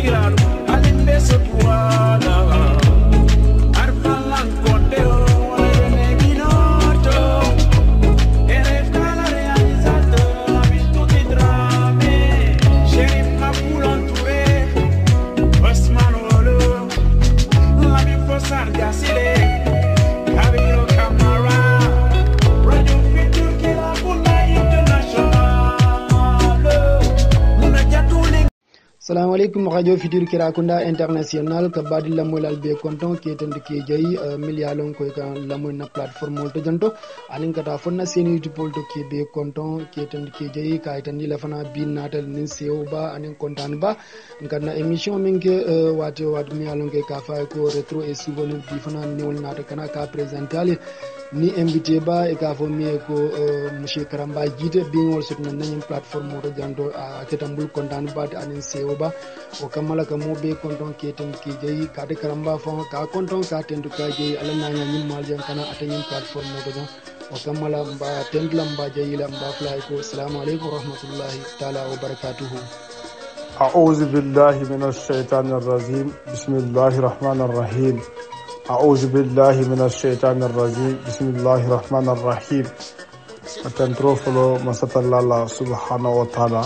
Assalamu alaikum radio Futur Kirakunda international ka badi lamoy albe konton ke tand ke jayi millialon ko ka lamoy na platform to janto anin kata fonna sen YouTube to ke be konton ke tand ke jayi ka tan la fana bin natal nin sew ba anin kontan ba ngana emission min ke wati mi alon ke ka fa ko retro et souvenir bi fana niwol nata kana ka présenter ni invité ba e ka fo mi ko monsieur Karamba Jite bi ngol sutna nañu platform to janto a ketambul kontan ba anin sew ba o kamala ka mo be konton ke ten ke jeyi ka de Karamba fon ka konton ka ten du ka jeyi ala nanya nyim mal jan kana atanyin platform mo do o kamala mba ten lamba jeyi la mba fly ko assalamu alaikum rahmatullahi taala wa barakatuh a'udhu billahi minash shaitanir rajim bismillahir rahmanir rahim a'udhu billahi minash shaitanir rajim bismillahir rahmanir rahim atantrofolo masatallala subhanahu wa ta'ala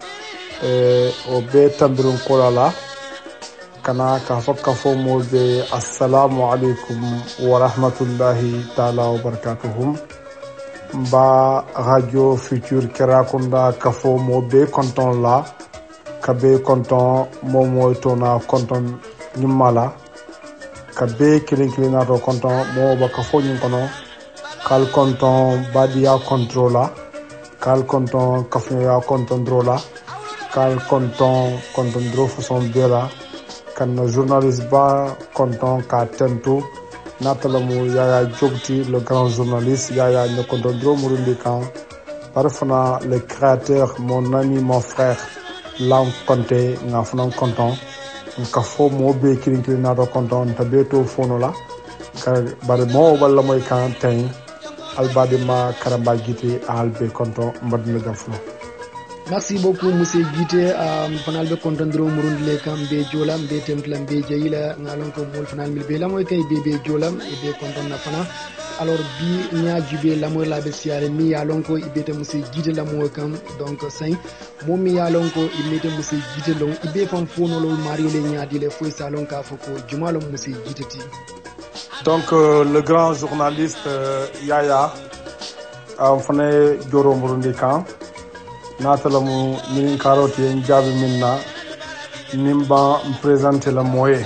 o be tambirun kolala kana ka fakka fo mo be assalamu alaikum wa rahmatullahi taala wa barakatuh ba radio Futur Kirakunda ka fo mo be konton la ka be konton mo mo tona konton nyimala ka be kilina ro konton mo ba ka fo nyim kono kal konton badia controller kal konton kafnya konton drola kal konton dro façon bela kan journaliste ba konton ka tento natalamu yaya jogti le grand journaliste yaya ne konton dro murundi kan parfana le créateur mon ami mon frère Lam Conté nga fanan konton ka fo mo be kirin na do konton tabeto fonola ka bare mo wala moy kan tan albade ma Karamba Jite albe konton mbadna gaflo. Merci beaucoup monsieur Jite fanal be konton dro murundi le kam be jolam be templam be jeyila ngalon ko mol fanal mil be lamoy kay be jolam e be konton na fana alors bi nya jube lamoy la be siare mi yalon ko ibete monsieur Jite lamoy kam donc sain mo mi yalon ko ibete monsieur Jite long ibe fam fono lol mari le nya dile foy salon ka foko jumalo monsieur Jite ti donc le grand journaliste Yaya fane joro murundi kan natalamu minin karoti en jabi minna nimba présenter la moye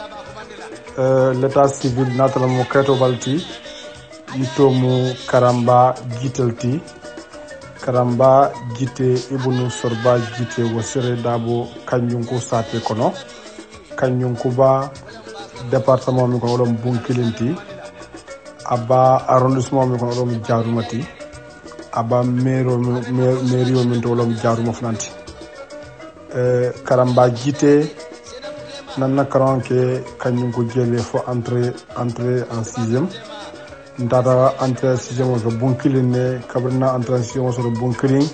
l'état civil natalamu kato balti itomu Karamba Jitelti Karamba Jite ibnu Sorba Jite wasere dabo kanyunku sate kono kanyunku ba département mi ko odom bunkilinti aba arrondissement mi ko odom jarumati aba mairie min to lom jaaruma fananti Karamba Jite nanna karanke kanyum ko jele fo entrer en 6e ndata entrer 6e so bunkiline kabrina entrer 6e so bunkilin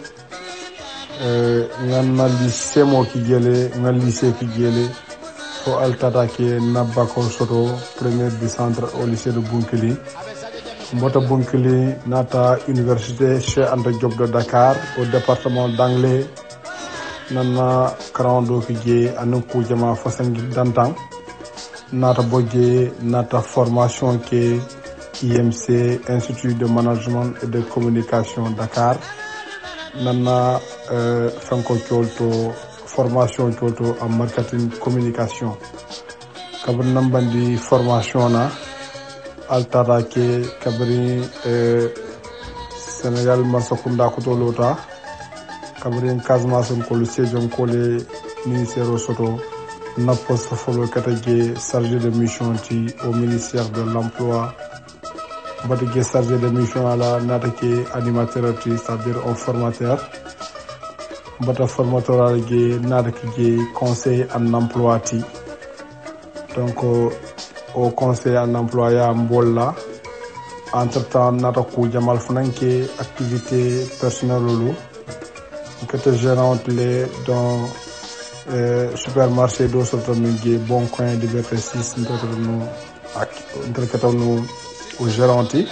nganna lycée mo ki jele ngal lycée ki jele fo altata ke nabba ko soto premier du centre au lycée de Bunkili Mbota Bunkili nata université Cheikh Anta Diop de Dakar au département d'anglais nana karando fije anku jama fasangi dantan nata boje nata formation ke IMC Institut de Management et de Communication Dakar nana franco cholto formation cholto en marketing communication kabr nambandi formation na altara ke kabri Sénégal masakunda kutolota kabri Casamance ko le siège ko le ministère soto na poste folo katage chargé de mission au ministère de l'emploi batige chargé de mission ala natake animateur c'est-à-dire un formateur bata formateur alge natake conseil en emploi donc au conseil en emploi ya mbolla entre-temps nata ko jamal fananke activité personnelle lolu que te gérante les dans supermarché do soto min ge Bon Coin Liberté 6 ntotono ak interkatawno au gérante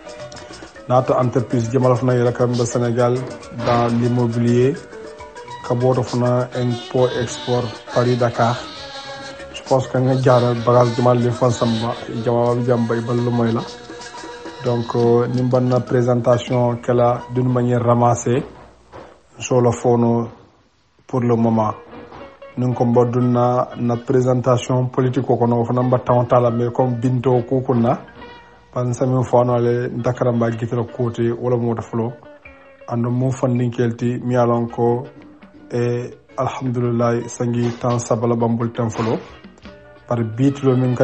nata entreprise jamalafna yela kambe Sénégal dans l'immobilier kaboto fana import export Paris Dakar. Je pense que nga jaara bagage jamal li fan samba jama jambay ballu moy la. Donc ni banna présentation kala d'une manière ramassée sur le phone pour le moment. Nous avons na présentation politique ko no fana mbatta tala mais comme binto ko kunna pan sami fono le dakaramba gitro côté wala mo daflo ando mo fandin kelti mi alon ko e alhamdulillah sangi tan sabala bambul tan folo par bitlo min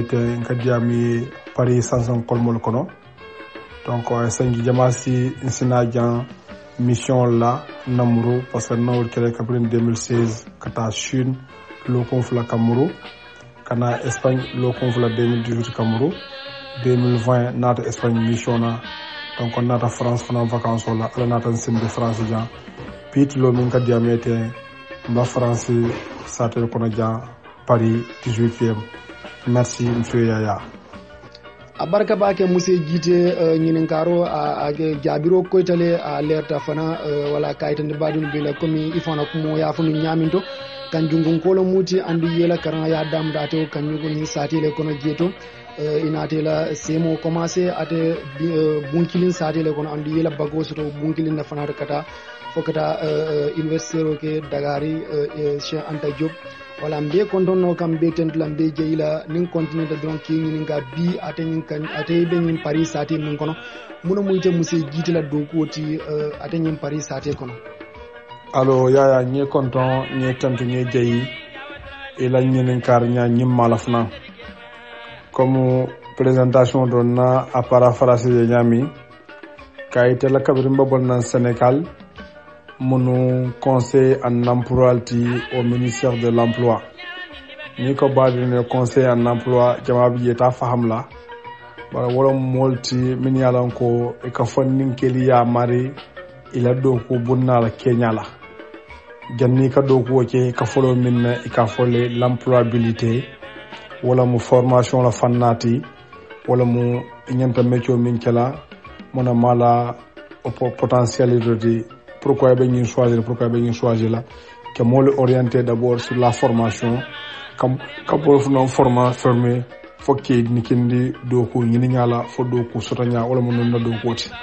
kaddiami Paris sanson kolmol kono donc sangi jamasi insinajan mission la namuru parce que nawol kele kaprin 2016 kata Chine lo konfla Cameroun kana Espagne lo konfla 2018 Cameroun 2020 nata Espagne mission na donc nata France fana vacances la ala nata simbe France jan pit lo min kaddiamete ba France satel kono jan Paris 18e merci monsieur Yaya a barka bake musse jiite ñinin karo a jaabiro koytale a lerta fana wala kayitande badun bila komi ifana kumo yafunu ñaminto kan jungun kolo muti andu yela karan ya damda to kan ñugo ni satile kono jeto inatela semo commencé ate bunkilin satile kono andu yela bago soto bunkilin na fana kata fokata université ke Dagari Cheikh Anta Diop wala mbe kontonno kam be tentula mbe jeyila nin continue de donc kini nga bi ate nyin kan ate be nyin Paris sati min kono muno muyte musse jitila do koti ate nyin Paris sati kono allo Yaya ñe konton ñe tantu ñe jeyi ila ñinen kar nya ñim malafna comme présentation donna à paraphraser ñami kayite la kabrim babol nan Sénégal mon conseil en emploi au ministère de l'emploi ni ko badine conseil en emploi jama bi yeta fahamla bara wala molti min yalan ko e ka fannin keliya mari ila do ko bunna la Kenya la janni ka do ko ke ka folo min e ka folé l'employabilité wala mu formation la fannati wala mu ñanta métier min kala mona mala potentialité pourquoi ben choisir là que moi orienté d'abord sur la formation comme pour non formé faut que ni kindi do ko ni nyala fo do ko sotanya wala mo non do ko ti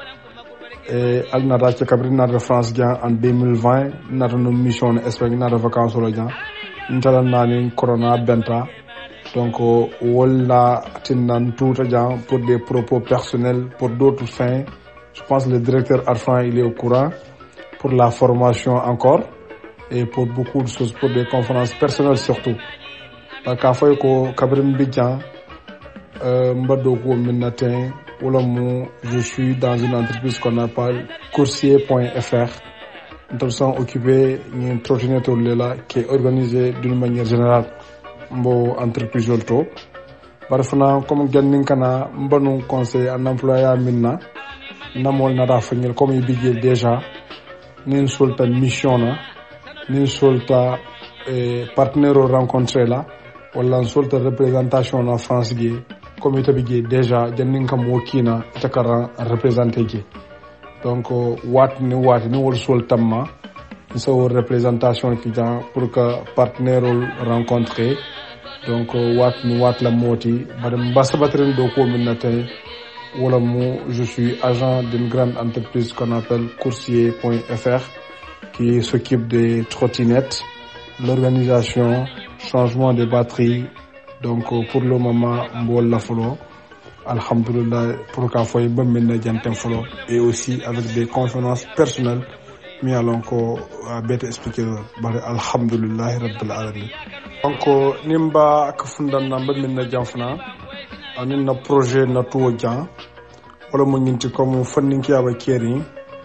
et al nata ci kabri nata France gian en 2020 nata no mission Espagne nata vacances lo gian ntala nani corona benta donc wala tinnan tout gian pour des propos personnels pour d'autres fins. Je pense que le directeur Arfan il est au courant pour la formation encore et pour beaucoup de choses, pour des conférences personnelles surtout. Parce qu'à fois que Kabrim Bidjan, Mbadoko Minatin, je suis dans une entreprise qu'on appelle coursier.fr. Nous sommes occupés d'une trottinette qui est organisée d'une manière générale. Mbo entreprise auto. Barfana comme Ganning Kana, Mbanu conseil en employé minna. Namol nada fanyel comme il bigé déjà nin solta mission na nin solta partenaire rencontré là wala solta représentation en France gi comme il bigé déjà jannin kam wokina takara représenter gi donc wat ni wol solta ma so représentation qui dans pour que partenaire rencontré donc wat la moti badam basabatren do ko minate wala je suis agent d'une grande entreprise qu'on appelle coursier.fr qui s'occupe des trottinettes, l'organisation, changement des batteries. Donc pour le moment, mbol la folo. Alhamdulillah pour qu'a foy ba minna jantem folo et aussi avec des conférences personnelles mi alon ko bete expliquer ba alhamdulillah rabbil alamin. Donc nimba ka fundan na ba minna jamfna anin na projet na tuwo jan wala mo nginti comme fanninki aba keri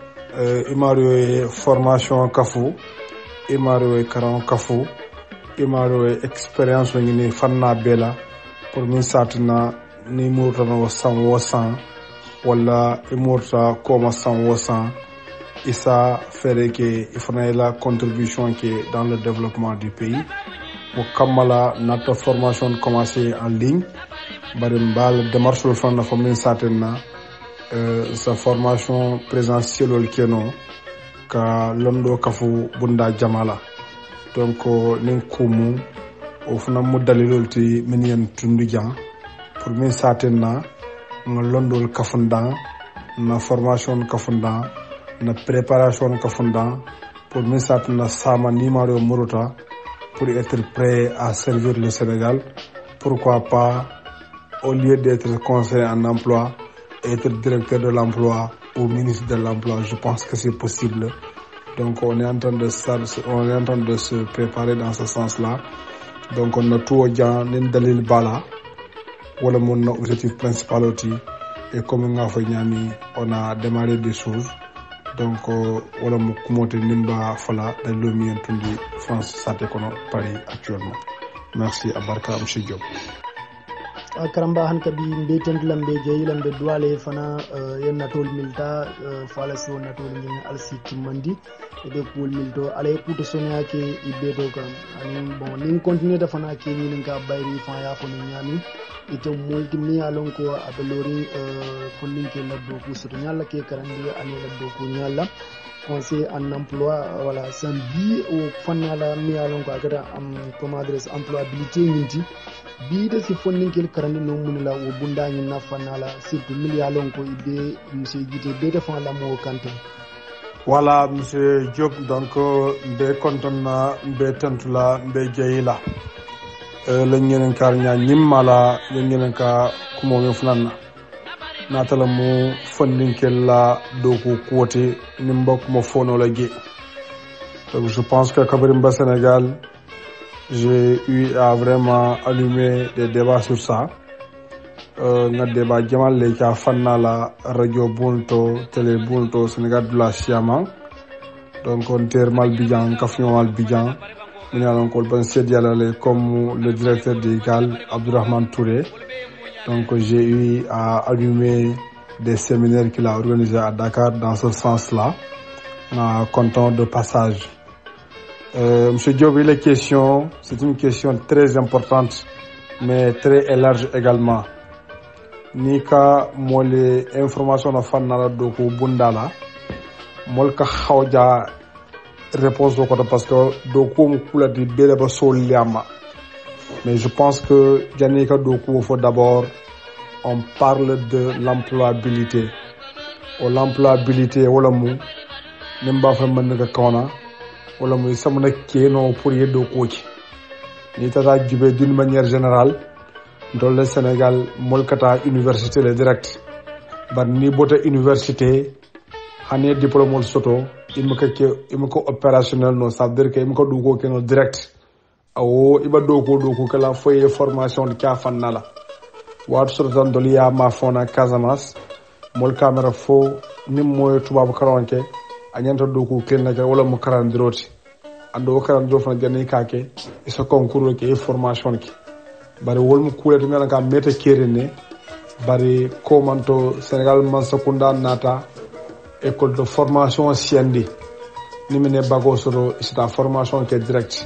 imario formation kafu imario karan kafu imario expérience ngini fanna bela pour min satina ni murta no san wosan wala imurta koma san wosan Issa feere ke ifana la contribution ke dans le développement du pays mo kammala notre formation commencé en ligne bari mbal démarche fana fo min satenna sa formation présentielle keno ka londo kafu bunda jamala donc nin kumu o fana mo dalilol ti min yen tundu jan pour min satenna nga londol kafunda na formation kafunda na préparation kafunda pour min satenna sama numéro muruta pour être prêt à servir le Sénégal. Pourquoi pas, au lieu d'être conseiller en emploi, être directeur de l'emploi ou ministre de l'emploi. Je pense que c'est possible. Donc on est en train de se préparer dans ce sens-là. Donc on a tout au gens dalil bala wala mon objectif principal aussi. Et comme on a démarré des choses. Donc wala mu kumote nimba fala da lomi en tundi France santé kono Paris actuellement. Merci abarka monsieur Diop. Karamba han kabi mbe tendulambe jeyilambe duwale fana yen natol milta fala so natol ngin alsi timandi e be kul milto ale kuto sonya ke ibeto kam ani bon nin continuer da fana ke ni nga bayri fa ya fo ni nyami ito multi alon ko abelori funding ke labdo ku soto nyalla ke karandi ani labdo ku nyalla conseil en emploi voilà sambi o fanala mi alon ko agata am comment adresse employabilité ninti bi de si funding ke karandi no munila o bunda ni na fanala surtout mi alon ko ibe monsieur Guité be defan la mo kanté. Voilà monsieur Diop, donc mbe kontonna mbe tantula mbe jeyila lenyen kar nya nimmala lenyen ka kumo me funanna natala mu funding kella doku kote nimbok mo fono la ge. Donc je pense que Kabirimba Sénégal, j'ai eu à vraiment allumer des débats sur ça. Na débat jamal le ka fanna la radio bunto télé bunto Sénégal de la Siama. Donc on termal bijan kafion mal bijan nous allons comme le directeur d'ICAL, Abdourahmane Touré. Donc j'ai eu à allumer des séminaires qu'il a organisés à Dakar dans ce sens-là, en comptant de passage. Monsieur Diop, les questions, c'est une question très importante, mais très large également. Nika mole information na fanala doko bundala, molka khawja réponse au côté parce que doku mukula di bele ba soliama. Mais je pense que Janika doku faut d'abord on parle de l'employabilité. O l'employabilité wala mu nimba fa man nga kona wala mu samana keno pour ye doku ci. Ni tata jubé d'une manière générale dans le Sénégal molkata université le direct. Ba ni bota université hané diplôme soto il me ko opérationnel no ça veut dire que il me ko dugo ke no direct awo iba doko kala foye formation de ka fannala wat sortan doliya ma fona Casamance mol camera fo nim moy tubabu karonke anyanta doko ken na wala mo karandiroti ando karandiro fana jani kake isa concours ke formation ki bari wol mo kulete ngala ka meta kerene bari komanto Sénégal man sakunda nata école de formation Siendi ni mene bago soro c'est la formation qui est direct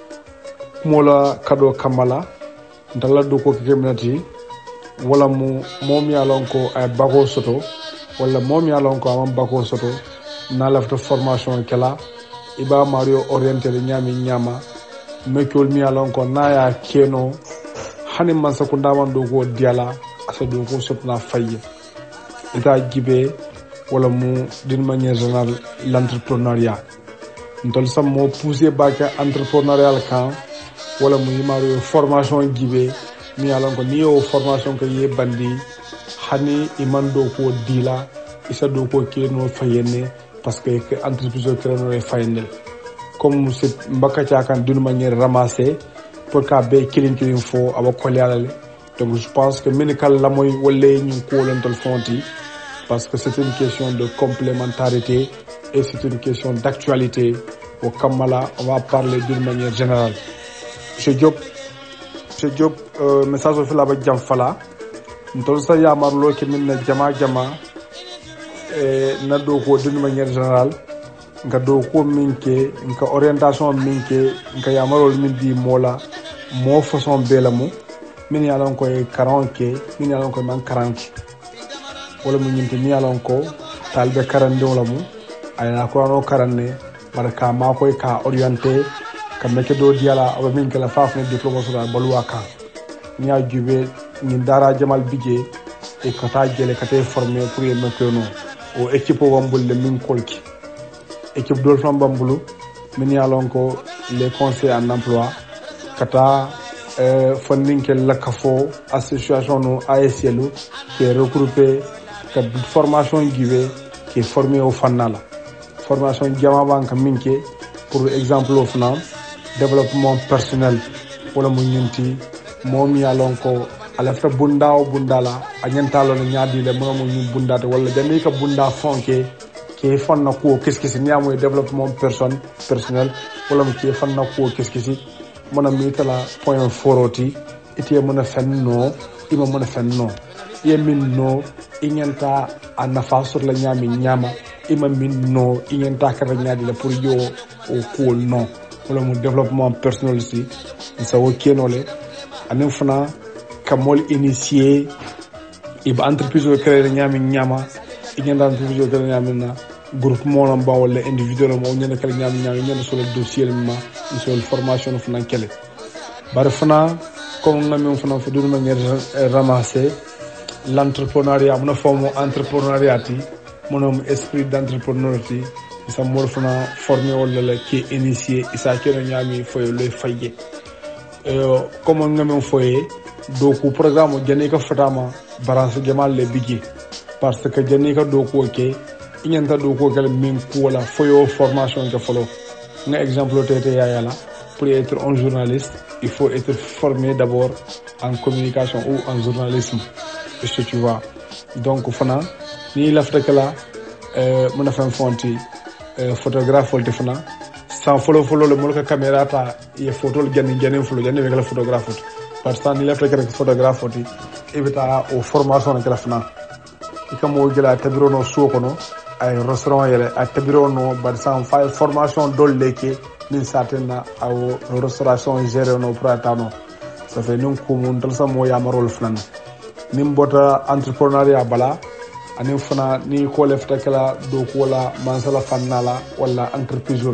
mola kado kamala ndala do ko kemnati wala mu momi alonko ay bago soto wala momi alonko am bago soto na la formation kala iba mario orienté nyami nyama mekol mi alonko na ya keno hani man sakunda man do ko diala asa do ko sotna faye ita gibe wala mu d'une manière générale l'entrepreneuriat ndol sam mo pousser baka entrepreneurial kan wala mu yimaro formation gibe mi alon ko niyo formation ko ye bandi hani imando ko dila isa do ko ke no fayene parce que entreprise ko no fayene comme c'est mbaka kan d'une manière ramassée pour ka be kilin fo aba ko yalale. Donc je pense que médical la moy wolé ñu ko lentol fonti parce que c'est une question de complémentarité et c'est une question d'actualité. Au Kamala, on va parler d'une manière générale. Monsieur Diop, message au Fila Bajam Fala. Nous sommes à Marlo qui mène Jama na do ko d'une manière générale nka do ko min ke nka orientation min ke nka yamarol min di mola mo façon belamu min yalon ko e karanke min yalon ko man karanke wala mu nyinti ni yalon ko talbe karande wala mu ayna ko no karanne barka ma ko ka orienté ka meke do diala aba min kala fafne diplôme so balwa ka ni a jube ni dara jamal bije e kata jele kata formé pour e mekeno o équipe wambulle min kolki équipe dol fam bambulu min yalon ko les conseils en emploi kata funding ke lakafo association no ASLU qui est regroupé que formation givé qui est formé au fanala formation jama banka minke pour exemple au fana développement personnel wala mu ñinti mom yalon ko alafta bunda o bundala anyantalo na nyaadi le mo mo ñu bundata wala jami ka bunda fonke ke fanna ko kiskisi ñamoy développement personnel wala mu ke fanna ko kiskisi mona mi tala point foroti ite mona fenno ima mona fenno yemin no iñanta a nafa sur la ñama ima min no iñanta kara ñaadi la pour yo o cool no wala mu développement personnel si sa wo kenole anen fana kamol initier iba entreprise o créer ñama iñanta entreprise o créer ñamina groupe mo ba wala individuel mo ñene kala ñami ñene sur le dossier ma sur formation fana kele bar fana comme ngam fana fa dul manière ramasser l'entrepreneuriat mon forme entrepreneuriat mon esprit d'entrepreneuriat isa mor fana formé wala la qui initié isa keno ñami foyo le fayé comme ngam foyé donc programme jani ka fatama balance jamal le bigi parce que jani ka do ko ke iñanta do ko gal min ko la foyo formation ka folo nga exemple tete yayala pour être un journaliste il faut être formé d'abord en communication ou en journalisme est-ce que tu vois donc fana ni lafta kala mona fam fonti photographe wolde fana sans follow le molka caméra ta e photo le janni folo janni be kala photographe parce que ni lafta kala photographe oti evita o formation kala fana ikamo gela tabiro no suko no ay restaurant yele a tabiro no bar sans fa formation dolleke min satina aw restauration géré no pratano ça fait non ko mun dal sa mo yamarol flan nim bota entrepreneuriat bala anin fana ni ko lefta kala do ko la mansala fannala wala entreprise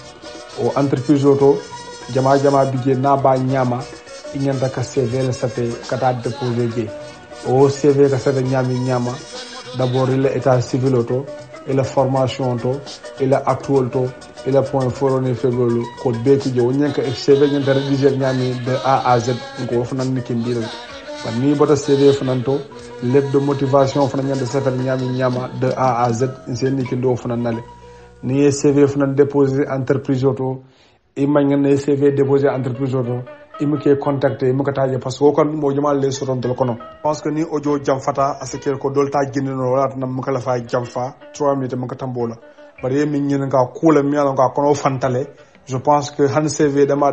o entreprise to jama bije na ba nyama inyanda ka CV le sate kata déposer ge o CV ka sate nyama d'abord il état civil to et la formation to et la actual to et la point forone febolo ko be ki jo nyanka CV nyanda rédiger nyami de A à Z ko fana ni kindira ban ni bota CV fananto lettre de motivation fana nyanda safar nyama de A à Z sen ni kindo fana nale ni CV fana déposer entreprise to e mangane CV déposer entreprise to imu ke contacter imu kataje parce que kon mo jamal le soton dol kono pense que ni audio jam fata asekel ko dolta ginno wala nam mukala fa jam fa 3 minutes maka tambola bari min nyen nga kula mi ala nga kono fantale je pense que han CV de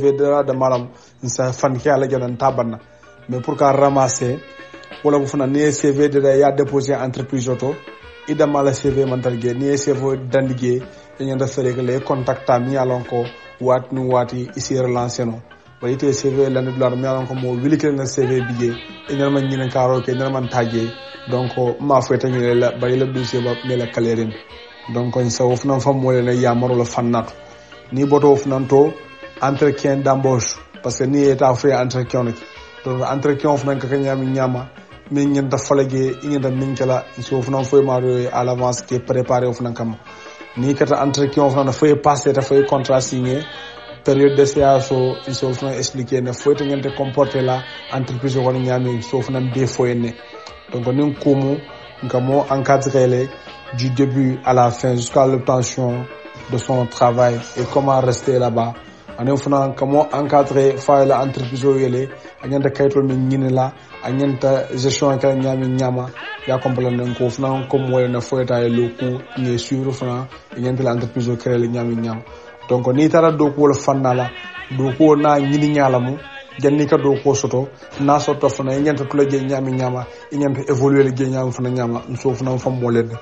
malam sa fan ke ala janan tabanna mais pour ka ramasser wala bu fana ni CV de ya déposer entreprise auto ida mala CV mantal ge ni CV dandige nyanda fere les contacta mi ala ko wat nu wati isi relancer no bayite CV lan dolar mi ala ko mo wilikel na CV bije enal man nyinen karo ke enal man taje donc ma fete ni la bayila dossier ba mela kalerin donc on sa ofna fam mo le ya maro la fannat ni boto ofnanto entretien d'embauche parce que ni eta fait entretien donc entretien ofnan ka nyama min nyanta falage inyanta min kala so ofnan fo ma à l'avance qui préparé ofnan kam ni kata entretien ofnan fo passer ta fo contrat signé période de séance il faut nous expliquer ne faut te ngente comporter la entreprise ko nyami sauf nan défaut ne donc nous comme ngamo encadrer les du début à la fin jusqu'à l'obtention de son travail et comment rester là-bas anen fana comment encadrer faire la entreprise yele anyanta kayto min nyinela anyanta gestion ka nyama ya comprendre ko fana comme wala na faut ta loku ni sur fana anyanta la entreprise créer le nyama donc ni tara do ko wala fannala do ko na nyini nyalamu janni ka do ko soto na soto fana nyanta tula je nyama nyanta évoluer le je nyama fana nyama so fana fam mo ledde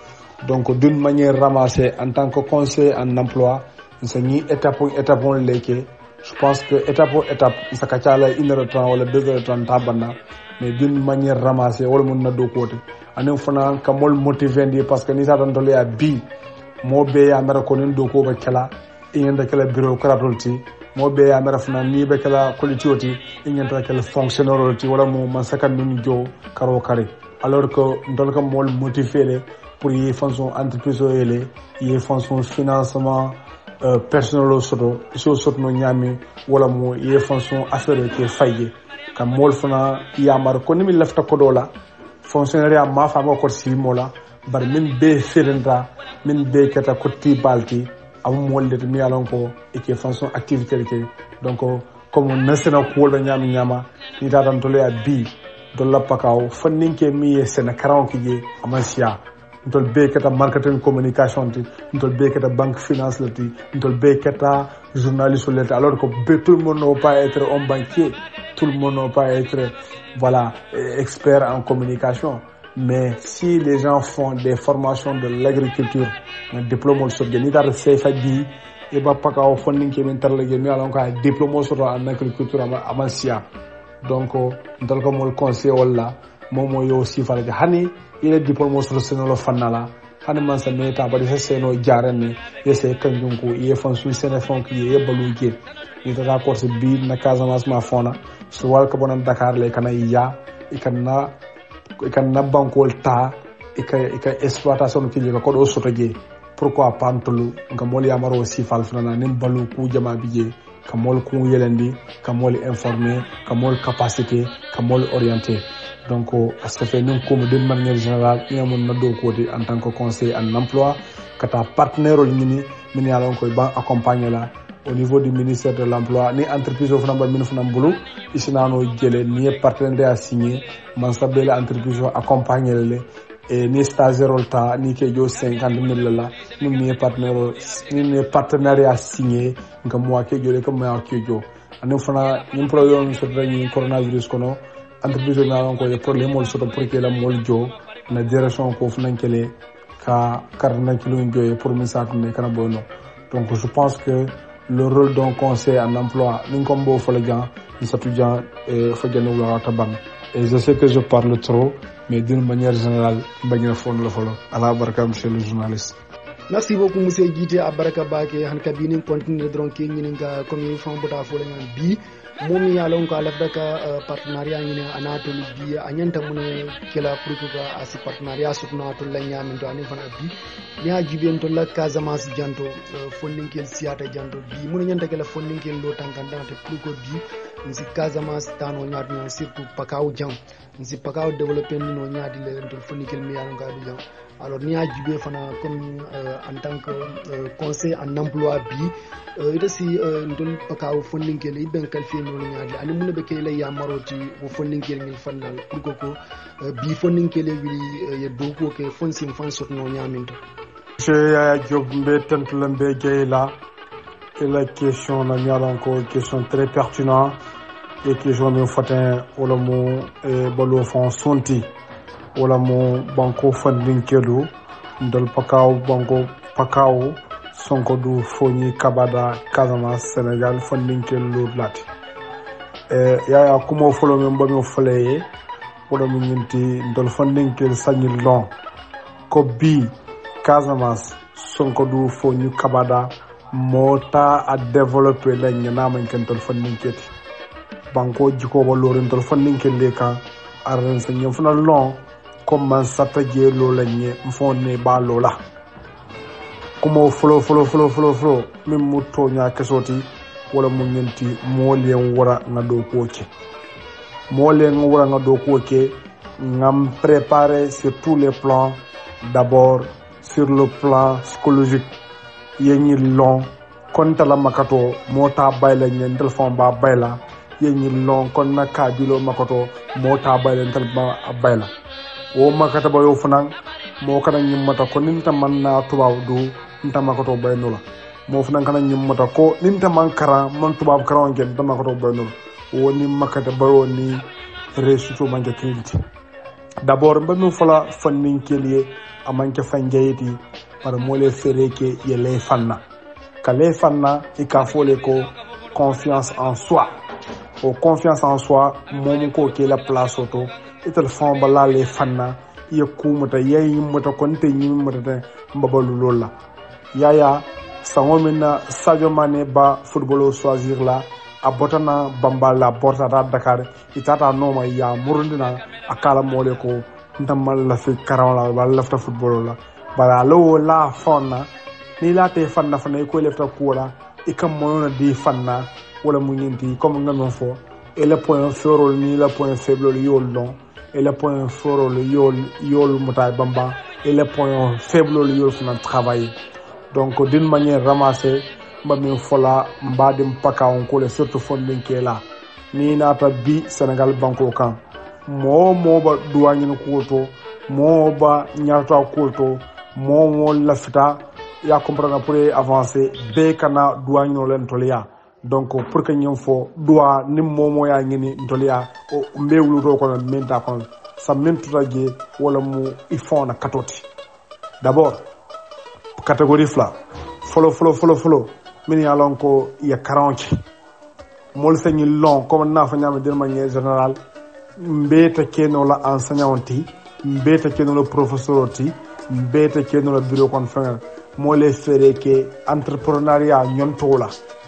donc d'une manière ramassée en tant que conseiller en emploi c'est ni étape on leke. Je pense que étape pour étape ça kachala 1 heure de temps wala 2 heures de temps tabana mais d'une manière ramassée wala mun na do côté anen fana kamol motiver parce que ni sa don dole a bi mo be ya mara ko nin do ko ba kala ingenda kala bureaucratolti mo be ya mara fana ni be kala qualityoti ingenda kala fonctionnaire wala mo man sakan min jo karo kare alors que ndol ko mol motiver pour y fonction entreprise ele y fonction financement personnel soto no nyami wala mo ye fonction affaire ke faye kam mol fana yamar ko ni mi lafta ko dola fonctionnaire ma fa ko si mola bar min be ferenda min be kata ko ti balti am mol de mi alon ko e ke fonction activité ke donc comme nasena ko wala nyama ni da dan tole bi do la pakaw fannin ke mi ye sena karan ki je amasia ntol be kata marketing communication ti ntol be kata banque finance la ti ntol be kata journaliste la ti alors que tout le monde ne va pas être homme banquier, tout le monde ne va pas être voilà expert en communication, mais si les gens font des formations de l'agriculture un diplôme sur des nitar CFD et ba paka o funding ke men tarla ge mi alon ka diplôme sur en agriculture amasia donc ntol ko mol conseil wala momo yo sifal ga hani ile diplôme sur senolo fanala hani man sa meta bari sa seno jarane yese kanjunku ye fonsu sene fonki ye baluke ni ta course bi na Casamance ma fona so wal ko bonan Dakar le kana ya ikanna bankol ta ika exploitation ki ko do soto je pourquoi pas ntulu nga mol yamaro sifal fana nim balu ku jama bije kamol ku yelendi kamol informer kamol capacité kamol orienté. Donc, ça fait nous comme d'une manière générale, nous avons notre côté en tant que conseiller en emploi, que ta partenaire au mini allons accompagner là au niveau du ministère de l'emploi, ni entreprise au flambeau minufnambulu, ici nous avons ni partenaire à signer, mansabel entreprise accompagner les et ni stagiaire au tas, ni que yo 50 000 là, nous ni partenaire à signer, comme moi que yo les comme moi que yo. Nous faisons une problème sur le coronavirus kono. Entreprise na ko e problème mol soto pour que la mol jo na direction ko funan kele ka karna kilo njoy pour mi satune kana bono. Donc je pense que le rôle d'un conseil en emploi n'ingombo fo le gens ni satujan e fo jeno la taban et je sais que je parle trop mais d'une manière générale bagna fon la folo ala barka monsieur le journaliste. Merci beaucoup monsieur Djité abaraka bake han kabini continue donc ngini nga comme fon bota fo le bi momi yalon ko lafda ka partenariat ngini anatul bi anyanta mun kila pour que asi partenariat sutna to la nyamin to ani fana bi nya jiben to la Casamance janto fondinkel siata janto bi mun nyanta kala fondinkel lo tankandante pour que bi nsi Casamance tano nyaati non surtout pakaw jam nsi pakaw développer no nyaati le to fondinkel mi yalon ka bi jam. Alors ni a jibé fana comme en tant que conseil en emploi bi ita si ndol pakaw fondinkel i ben qualifié no nyaadi ani mun be kele ya maroti o fondinkel ngil fannal pour ko bi fondinkel wi ye doko ke fonsim fansot no nyaminto je job mbe tantulambe geyla et la question na nyala encore question très pertinente et que je me fatin wala mo balo fon sonti wala mo banko funding kelu ndol pakaw banko pakaw sonko du foni kabada Casamance Sénégal funding kelu lati ya kuma folo men bami foleye wala mo nyinti ndol funding kel sagnil long ko bi Casamance sonko du foni kabada mota a développer la nyana man ken tol funding keti banko jiko bo lorin tol funding kel le kan arren sa nyam funa long comme man sata je lo la nye mfone ba lo la kuma folo min muto nya kesoti wala mun nyenti molen wara na do koke molen wara na do koke ngam préparer sur tous les plans, d'abord sur le plan psychologique yenyi long konta la makato mota bayla nyentel fon ba bayla yenyi long kon na kabilo makato mota bayla ntel ba bayla o makata ba yo funan mo kana nyimmata ko ninta man na tubaw du ninta makato baynula mo funan kana nyimmata ko ninta man kara man tubaw kara on gen makato baynula o ni makata ba yo ni resuto manje kilti d'abord mbe min fola fannin keliye amanke fanjayiti par mole fereke yele fanna kale fanna ikafole ko confiance en soi o confiance en soi mom ko ke la place auto itel fon bala le fanna ye kumata yayi mata konte nyimata mbabalu lola yaya sango minna Sadio Mané ba football choisir la abotana bamba la porta da Dakar itata noma ya murundina akala mole ko ntamal la fi karawla ba lafta football la bala lo la fonna ni la te fanna fana ko lefta kuola ikam monona di fanna wala mu ñenti comme ngam fo et le point faible ni le point faible yol non et le point fort le yol mutay bamba et le point faible le yol fana travailler donc d'une manière ramassée mbami fola mbadim paka on ko le surtout fondin kela ni nata bi Sénégal banko kan mo ba duwañin ko mo ba ñarta ko mo lafita ya comprendre pour avancer be kana duwañin len toliya donc pour que ñom fo duwa nim momo ya ngini toliya o mbewlu do ko menta kon sa mentuaje wala mu ifona katoti d'abord catégorie fla follow min ya lon ko ya 40 mol sañi long comme na fa ñame de manière générale mbeta keno la enseignanti mbeta keno le professeur ti mbeta keno le bureau kon fa mo le fere ke entrepreneuriat ñon tola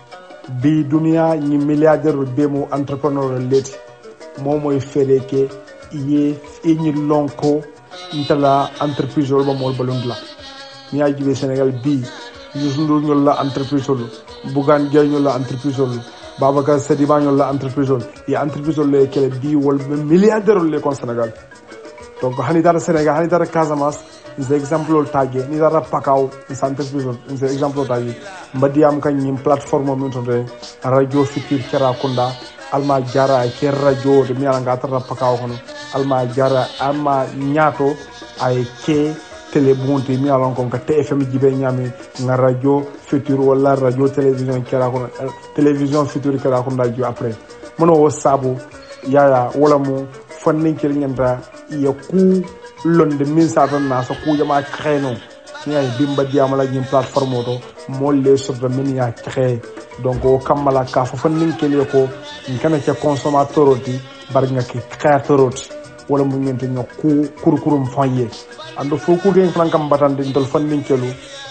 bi dunia ñi milliardaire be mo entrepreneur leti mo moy fere ke ye ñi lonko ntala entreprise ba mo balundla ni ajibe Sénégal bi Youssou Ndour ñol la entreprise Bougane Gueye ñol la entreprise Babacar Sadiba ñol la entreprise ya entreprise le kele bi wol milliardaire le kon Sénégal donc hani dara Sénégal hani dara Casamance c'est exemple tagge ni dara Pakaw c'est entreprise c'est exemple tagge mbadi am kan ñim plateforme mo tonde radio Futur Kerakunda alma jara ke radio de mi ala ngata Pakaw kono alma jara alma ñaato ay ke télé bonté mi alon kon ka TFM jibe ñami nga radio Futur wala radio télévision Kerakunda télévision Futur Kerakunda ju après mono wo sabu yaya wala mu fannin kiri ñanta ya ku londe min sa tan na so ku jama créno ni ay bimba diamala ñim plateforme to molle sobre min ya créé donc o kamala ka fo fannin kiri ko ngana ca consommateur oti bar nga ki créateur oti wala mu ñente ñok ku kurkurum fanye ando fo ku gen frankam batande ndol fannin kelu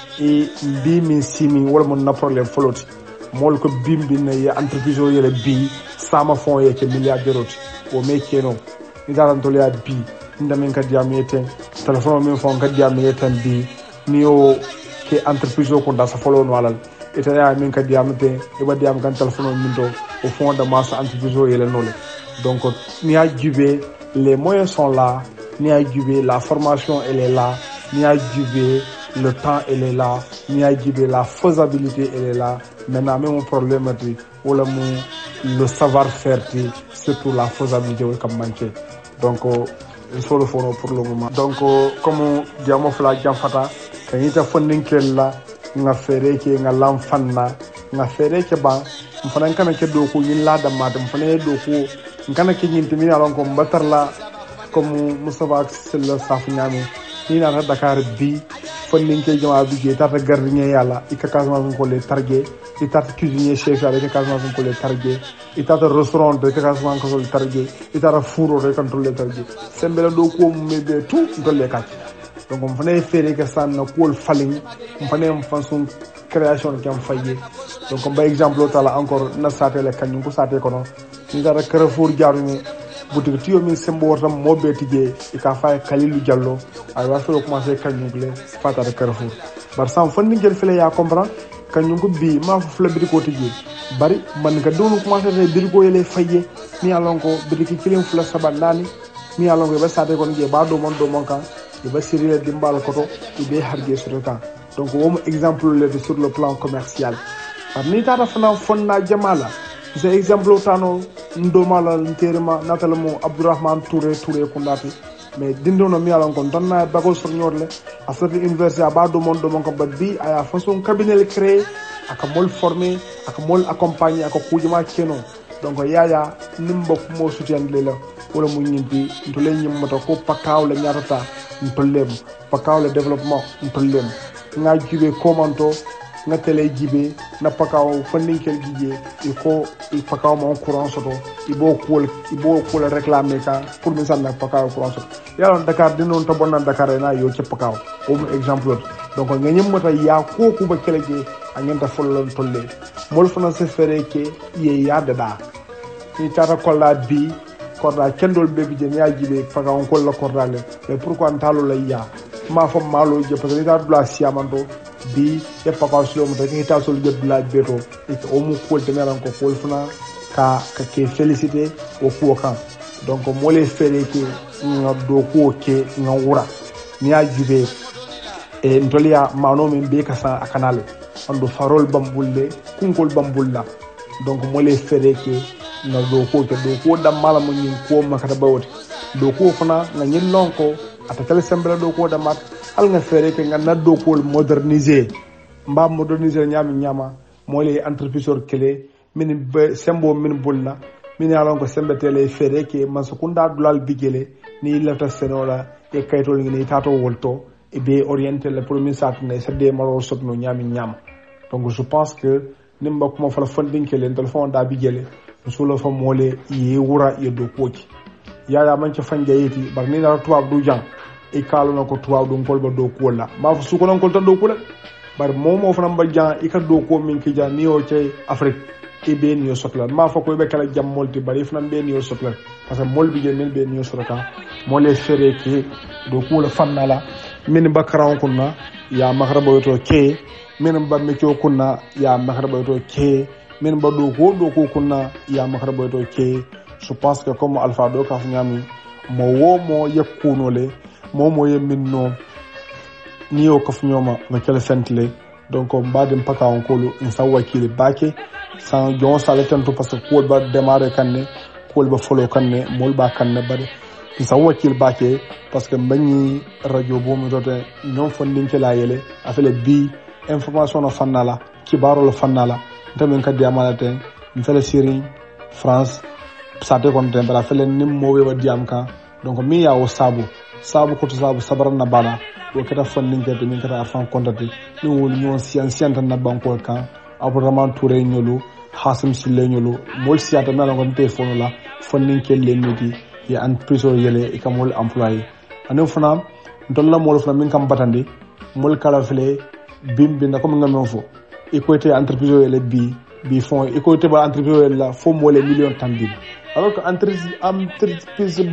e bi min simi wala mo na problème foloti mol ko bimbi ne ya entreprise o yele bi sama fond ye ke milliardaire oti o me keno ni daran to ya bi inda men kadi am yeten telephone men fon kadi am yeten bi ni o ke entreprise o ko da sa follow no alal eta ya men kadi am te e badi am kan telephone min do au fond de masse entreprise o yele nole donc ni a jubé les moyens sont là ni a jubé la formation elle est là ni a jubé le temps elle est là ni a jubé la faisabilité elle est là maintenant même un problème est wala mu le savoir faire surtout la faisabilité will comme manqué donc il faut le faire pour le moment donc comme diamo fla jamfata kanyita funding kella nga fere ke nga lam fanna nga fere ke ba mfana kana ke do ko yilla da ma dum fana do ko kana ke nyinti mi alon ko mbatar la comme Moustapha Sylla safu ñami ni na Dakar bi funding ke jama bi ke tata gardien yalla ikakasma ko le target itata cuisinier chef avec Casamance ko le target itata restaurant de Casamance ko le target itata fouro de contrôle le target sembela do ko mebe tout golle kat donc on fane fere que ça na ko falling on fane façon création qui am fayé donc par exemple tala encore na saté le kanyum ko saté ko non ni dara Carrefour jaarumi boutique tiyo min sembo wortam mobe tije e ka fay Kalilou Diallo ay wa felo commencer kanyum le fata de Carrefour bar sam fandi ngel fele ya comprendre kanyum ko bi ma fu la ko tije bari man ga donu commencer de ko yele fayé ni alon ko bidiki kilim fu la sabanani ni alon ko ba saté ko nge ba do mon kan e ba sirire dimbal koto e be harge sur le temps donc womo exemple le sur le plan commercial par ni tata fana fonna jamala c'est exemple tano ndomala nterema natalmo Abdourahmane Touré ko ndati mais dindono mi alon kon donna bago sur ñorle a fait université ba do mon ko baddi aya façon cabinet le créé aka mol former aka mol accompagner aka kujuma keno donc yaya nimbo mo soutien le la wala mu ñinti ntole ñimmata ko pakaw la ñatata ntollem pakaw la développement ntollem nga jibe komanto nga tele jibe na pakaw fandinkel jije il pakaw mo courant soto ibo ko réclamer ka pour min sanna pakaw courant soto yalla Dakar dinon to bonna Dakar na yo ci pakaw o mu exemple donc nga ñimmata ya ko ku ba keleje a ngenta follon tolle mol fana se fere ke ye yadda da ni tata kolla bi korda kendol bebi je ya jibe faga on kolla korda le mais pourquoi ntalo la ya ma fam malo je parce que ni ta dula siamanto bi e paka slo mo take ta sol je dula beto e o mu ko te meran ko ko fana ka ke féliciter o ko kan donc mo le fere ke nga do ko ke nga wura ni ya jibe e ntolia mano min be kasa akanale ando farol bambulle kunkol bambulla donc mo le fere ke na do ko da mala mo nyin ko makata bawti do ko fana nga nyin lonko atakale sembla do ko da mat al nga fere ke nga na do ko moderniser mba moderniser nyama mo le entrepreneur kele min be sembo min bulna min ya lonko sembe tele fere ke man so kunda dulal bigele ni lata senola e kaytol ngi tato wolto e be orienter le premier satne sadde maro sotno nyama donc je pense que nimba kuma fala funding kele téléphone da bigele solo fa mole ye wura ye do koki yaya man ci fanja yiti bar ni na tuwab du jang e kalu na ko tuwab du ngol ba do ko la ma fu ko non ko tan do ko la bar momo fa namba jang e ka do ko min ki jang ni o ci Afrique e be ni yo sokla ma fa ko be kala jam molti bari fa nan be ni yo sokla parce que mol bi je men be ni yo sokla mole fere ki do ko la fannala min bakara kunna ya mahrabo to ke min ba me ko kunna ya mahrabo to ke min ba do ko kunna ya makarabo to ke je pense que comme alpha do ka nyami mo yakkuno le mo yeminno ni o kaf nyoma ma kala sentle donc mbadem paka on kolo in sawakile bake sans jon sale tanto parce que ko ba démarrer kanne ko ba follow kanne mol ba kanne bade in sawakile bake parce que mbagni radio bo mi dote non fondinke la yele afele bi information no fannala kibaro lo fannala ntamen kaddi amalate mfele Syrie France sate kon tempera fele nim mo we diam kan donc mi ya o sabu ko to sabu sabaran na bana o keta fondin ke min keta afan kontati ni wol nyon science tan na banko kan Abdourahmane Touré nyolo Hassim Sille nyolo mol siata mala ngon telephone la fondin ke le midi ya entreprise yele e kamol employé anen fana ndolla mol fana min kam batandi mol kala fele bimbi na comme ngam fo écoute entreprise le bi fond écoute ba entreprise la fo mo les millions tambi alors que entreprise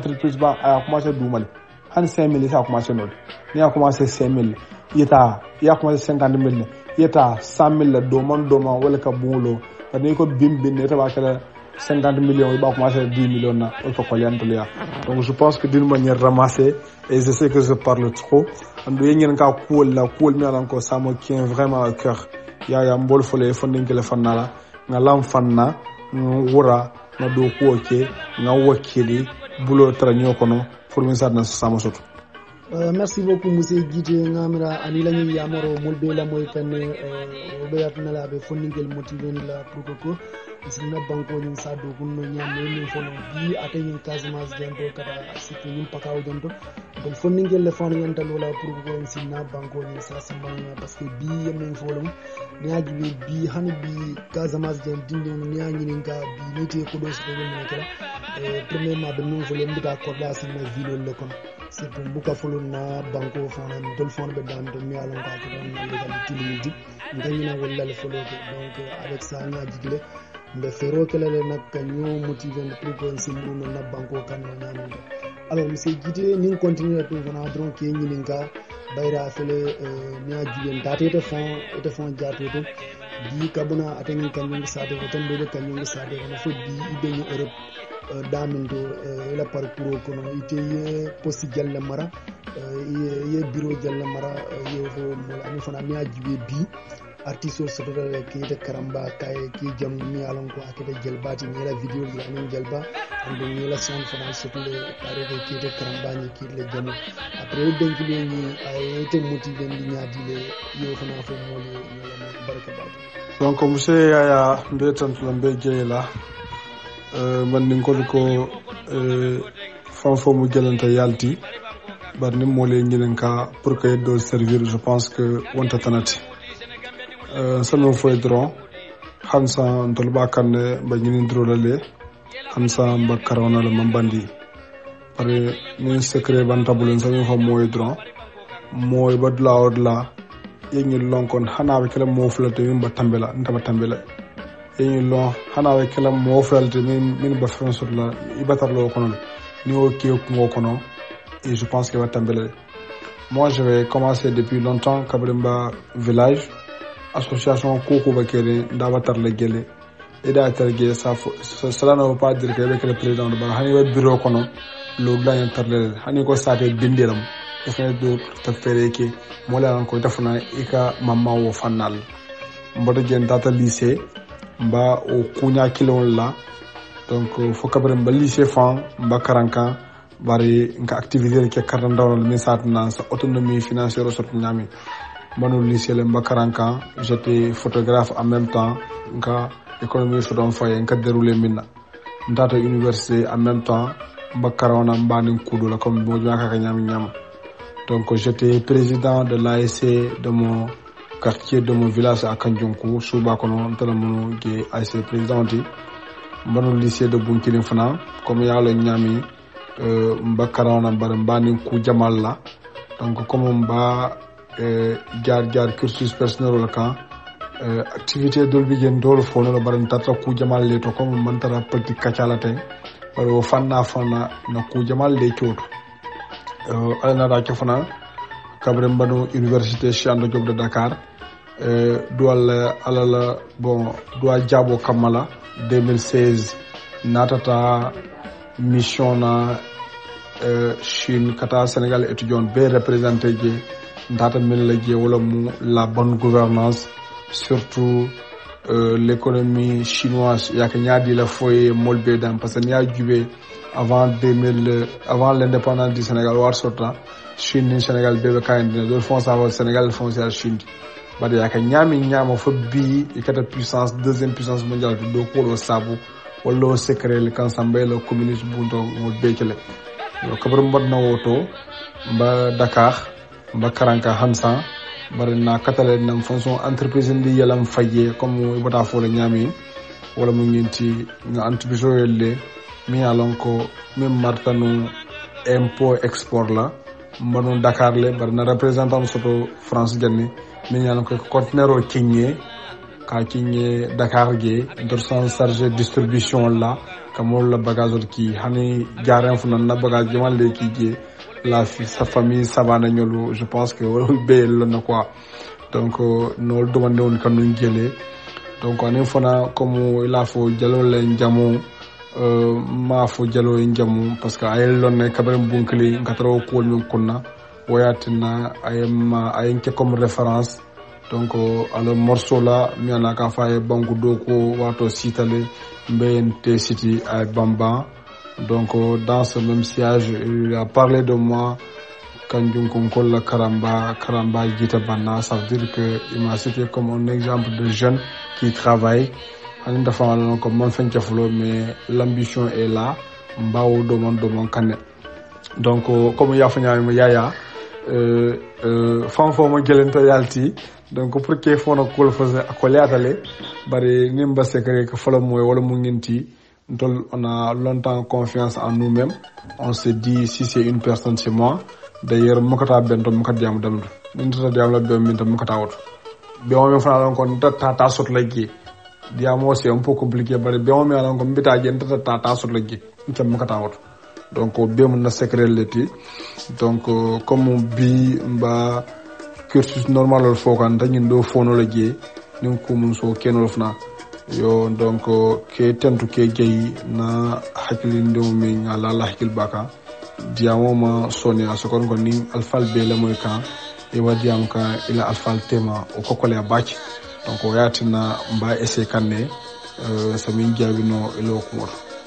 ba a commencé doumal han 5000 ça a commencé non ni a commencé 5000 yeta ya commencé 50000 yeta 100000 doma wala ka bolo ni ko bimbi ne ta ba kala 50 millions ba commencé 10 millions na o ko lianto ya donc je pense que d'une manière ramassée et je sais que je parle trop ando yengen ka kool mi alan ça me tient vraiment à cœur ya mbol fole fondin kele fannala nga lam fanna wura na do ko ke nga wakili bulo tra nyokono pour min sadna sama soto merci beaucoup monsieur Guité ngamira ani lañu yamaro mulbe la moy kan be yatna la be fondingel motiver la pour ko sina banko ni sa do kunno nyam ni fono bi atay Casamance janto kata sikki ni pakaw janto donc fondingel le fon yanta lola pour ko sina banko ni sa sambanya parce que bi yemen folum nyaaji bi hani bi Casamance jan dindi nyaanyi ni ga bi niti ko do so ni kala premièrement be non folum bita ko da sina vilo le kon c'est pour buka folum na banko fon dol fon be dam to mi alon ka ko na legal tilidi ngani na wala le folo donc avec ça nyaaji le mbe fero kelele nak ñoo motiver le plus grand simbru no na banko kan no ñamude alors monsieur Guité ni continuer to fana donc ke ñi linka bayra fele nya jigen tatete fond jaato to di kabuna ateni kan ñu sade ko tan do kan ñu sade ko fo di ibe ñu Europe daminto la parcours ko no ite ye posti jalle mara ye bureau jalle mara ye fo mo la fana nya jibe bi artiste sotore kiyete karamba kay ki jam mi alon ko akete jelbati ni la video la min jelba ando ni la son fana sotole pare ko kiyete karamba ni ki le jam après denk le ni ay te motiver ndi nyaadi le yo fana fo mo le la baraka ba donc monsieur Yaya mbetan lambe jeyla man ni ko fan fo mu gelante yalti bar ni mole nginen ka pour que do servir je pense que wonta tanati sami fo dron hansa ndolba kanne ba nginin drolale hansa ba karona le mambandi pare min secret ban tabulun sami fo moy dron moy ba dla odla yengi lonkon hanabe kala mo fulate min ba tambela ntaba tambela yengi lon hanabe kala mo fulate min ba françois la ibatar lo kono ni o ki ko kono et je pense que va tambela. Moi je vais commencer depuis longtemps Kabrimba village association koko bakere ndabatar le gele et da targe ça cela ne veut pas dire que avec le président de ba hani wa bureau kono lo glan tarle hani ko sate bindiram dafay do ta fere ke mo la ko dafuna ika mamma wo fanal mbodo gen data lycée mba o kunya kilon la donc fo Kabrimba lycée fan mba karanka bari nka activité ke karta ndawol min satna sa autonomie financière sot nyami manu lycée le mbakaranka j'étais photographe en même temps nka économie so don fay nka dérouler minna ndata université en même temps mbakarona mbani kudu la comme mo jaka ka nyami nyama donc j'étais président de l'ASC de mon quartier de mon village à Kanjonku suba kono ntala mo ge ASC présidenti manu lycée de Bunkini fana comme ya la nyami mba karawna mbar mbani ku jamal la donc comme mba jaar cursus personnel la kan activité dolbi gen dol fono la baran tata ku jamal le to comme man tara politique kacala tay baro fanna na ku jamal le cioto alana da ci fana kabre mbano université Cheikh Anta Diop de Dakar dual alala bon dual jabo kamala 2016 natata mission na Chine kata Sénégal étudiant be représenté je ndata min la je wala mu la bonne gouvernance surtout l'économie chinoise yak ñaadi la foye molbe dam parce que ñaa jubé avant l'indépendance du Sénégal war sota Chine ni Sénégal bebe kayndina do fon sa Sénégal fon sa Chine bade yak ñaama fo bi ikata puissance deuxième puissance mondiale do ko lo sabu wala secret le kan sambe le communiste bunto mo bekele yo kabar mbodna woto mba Dakar mba Karanka Hansa bari na katale nam fonction entreprise ndi yalam faye comme bota fo le nyami wala mo ñenti nga entreprise yelle mi alon ko même martanu impôt export la mbanu Dakar le bari na représentant soto France ganni mi alon ko conteneur o kigné ka kinye Dakar ge dorsan chargé distribution la kamol la bagage ki hani jaren fu na bagage jamal le ki ge la sa famille sabana ñolu je pense que wala be na quoi donc no demandé on kan ñu gélé donc on fona comme il a faut jalo len jamu ma fo jalo en jamu parce que ayel lon ne kabam bunkli ngatro ko ñu kunna woyatina ayem ke comme référence donc alors morceau là mi ana ka faye bangu doko wato sitale mbente city à Bamba donc dans ce même siège il a parlé de moi kanjum konkol la karamba jita banna ça veut dire que il m'a cité comme un exemple de jeune qui travaille ani dafa non comme man fencha fulo mais l'ambition est là mbawo do mon kané donc comme ya fanya mo yaya fam fo mo gelenta yalti donc pour que fono ko faisait accolé atale bari nimba secret que folo moy wala mu nginti on a longtemps confiance en nous-mêmes on se dit si c'est une personne c'est moi d'ailleurs mokata bento mokata diam damdu min tata diam la be min tam mokata woto be o me fana lon kon tata sot lagi diamo c'est un peu compliqué bari be o me lon kon bita gen tata sot lagi tam mokata woto donc be mun na secret leti donc comme bi mba cursus normal ol fokan dañin do fono la je nim ko mun so kenol fna yo donc ke tentu ke jeyi na hakilinde mi ngala la hakil baka diamo ma soni asokon ko ni alfal be la moy kan e wadiam ka ila alfal tema o kokole abaki donc o yatina mba essayer kanne samin jabino ilo ko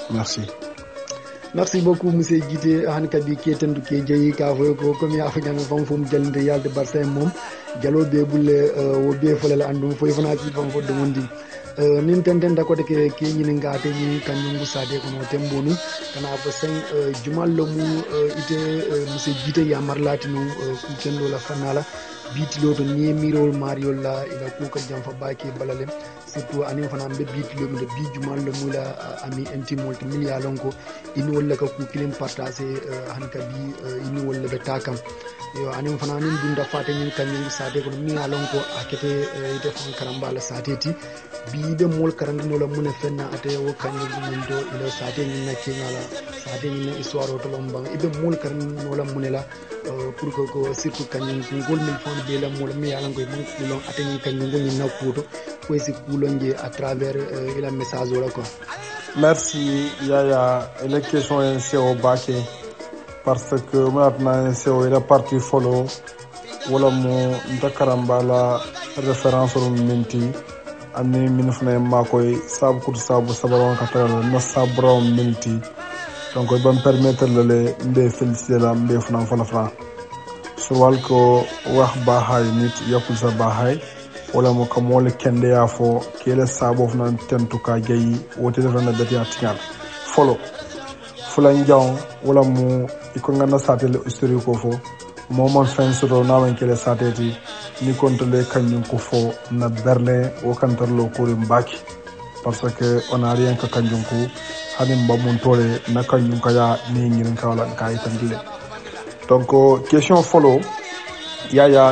merci beaucoup monsieur Djité han kadi ketendu ke jeyi ka foy ko comme ya fagana fam fum jalinde yalde barsa mom jalo be bulle wo be folala andum foy fana ki fam fodde mondi nin tenten da ko de ke nyini ngate ni kanyum sade ko no tembonu kana ba sen jumal lo mu ite monsieur jite ya marlati no ku kendo la fanala bitilo to ni mirol mario la ila ku ka jam fa baki balale surtout ani fana be bitilo mi de bi jumal lo mu la ami intime multi ya lonko ini wala ka ku kilim partager hanka bi ini wala be takam yo ani fana nin dunda fate ni kanyum sade ko mi ya lonko akete ite fon karambala sateti bi be mol karandino la mune fenna ate wo kanyum mun do ila sate ni na kengala sate ni na histoire to lombang ibe mol karandino la mune la pour que ko surtout kanyum ngol mil fon be la mol mi yalan ko mun kulon ate ni kanyum ni na kuto ko si kulonje à travers ila message wala quoi. Merci Yaya. Et les questions c'est au baquet parce que maintenant c'est au la partie follow wala mo ndakaramba la référence au minti ani min fana makoy sabu kutu sabu sabaron katara na sabro minti donc ba me permettre le mbe féliciter la mbe fana fana surwal ko wax ba hay nit yakul sa ba hay wala mo kam wala kende ya fo kele sabo fana tentu ka gayi wote fana beti atigal follow fulan jaw wala mo iko ngana satele historique ko fo moment fin suro na wan kele sateti ni contrôler kanyum ko fo na Berlin o kantarlo ko mbaki parce que on a rien que kanyum ko hanim ba mun tole na kanyum kaya ni ngirin kawala kay tandile donc question follow Yaya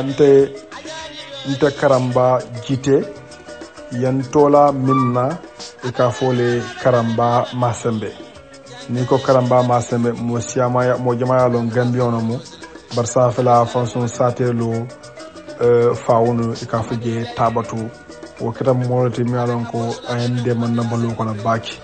nte karamba jite yan tola minna e ka fole karamba masembe ni ko karamba masembe mo siama mo jama lon gambiono mo barsa fela fonson satelo fawunu e ka fuje tabatu o kata molati mi alon ko ayende man na balu ko na baki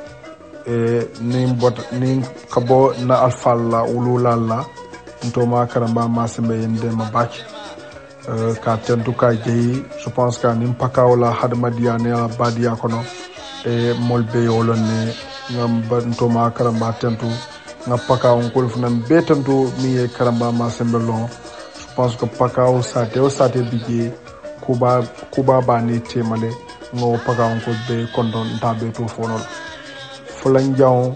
ni kabo na alfalla ululalla ntoma karamba masembe yende ma baki ka tentu ka jeyi je pense que nim pakawla hadmadiya ne badiya kono e molbe wolone ngam bantoma karamba tentu nga pakaw ngol funan betantu mi e karamba masembe lon je pense que pakaw sate bije kuba bani temale ngo pakaw ngol be kondon tabe to fonol fulan jaw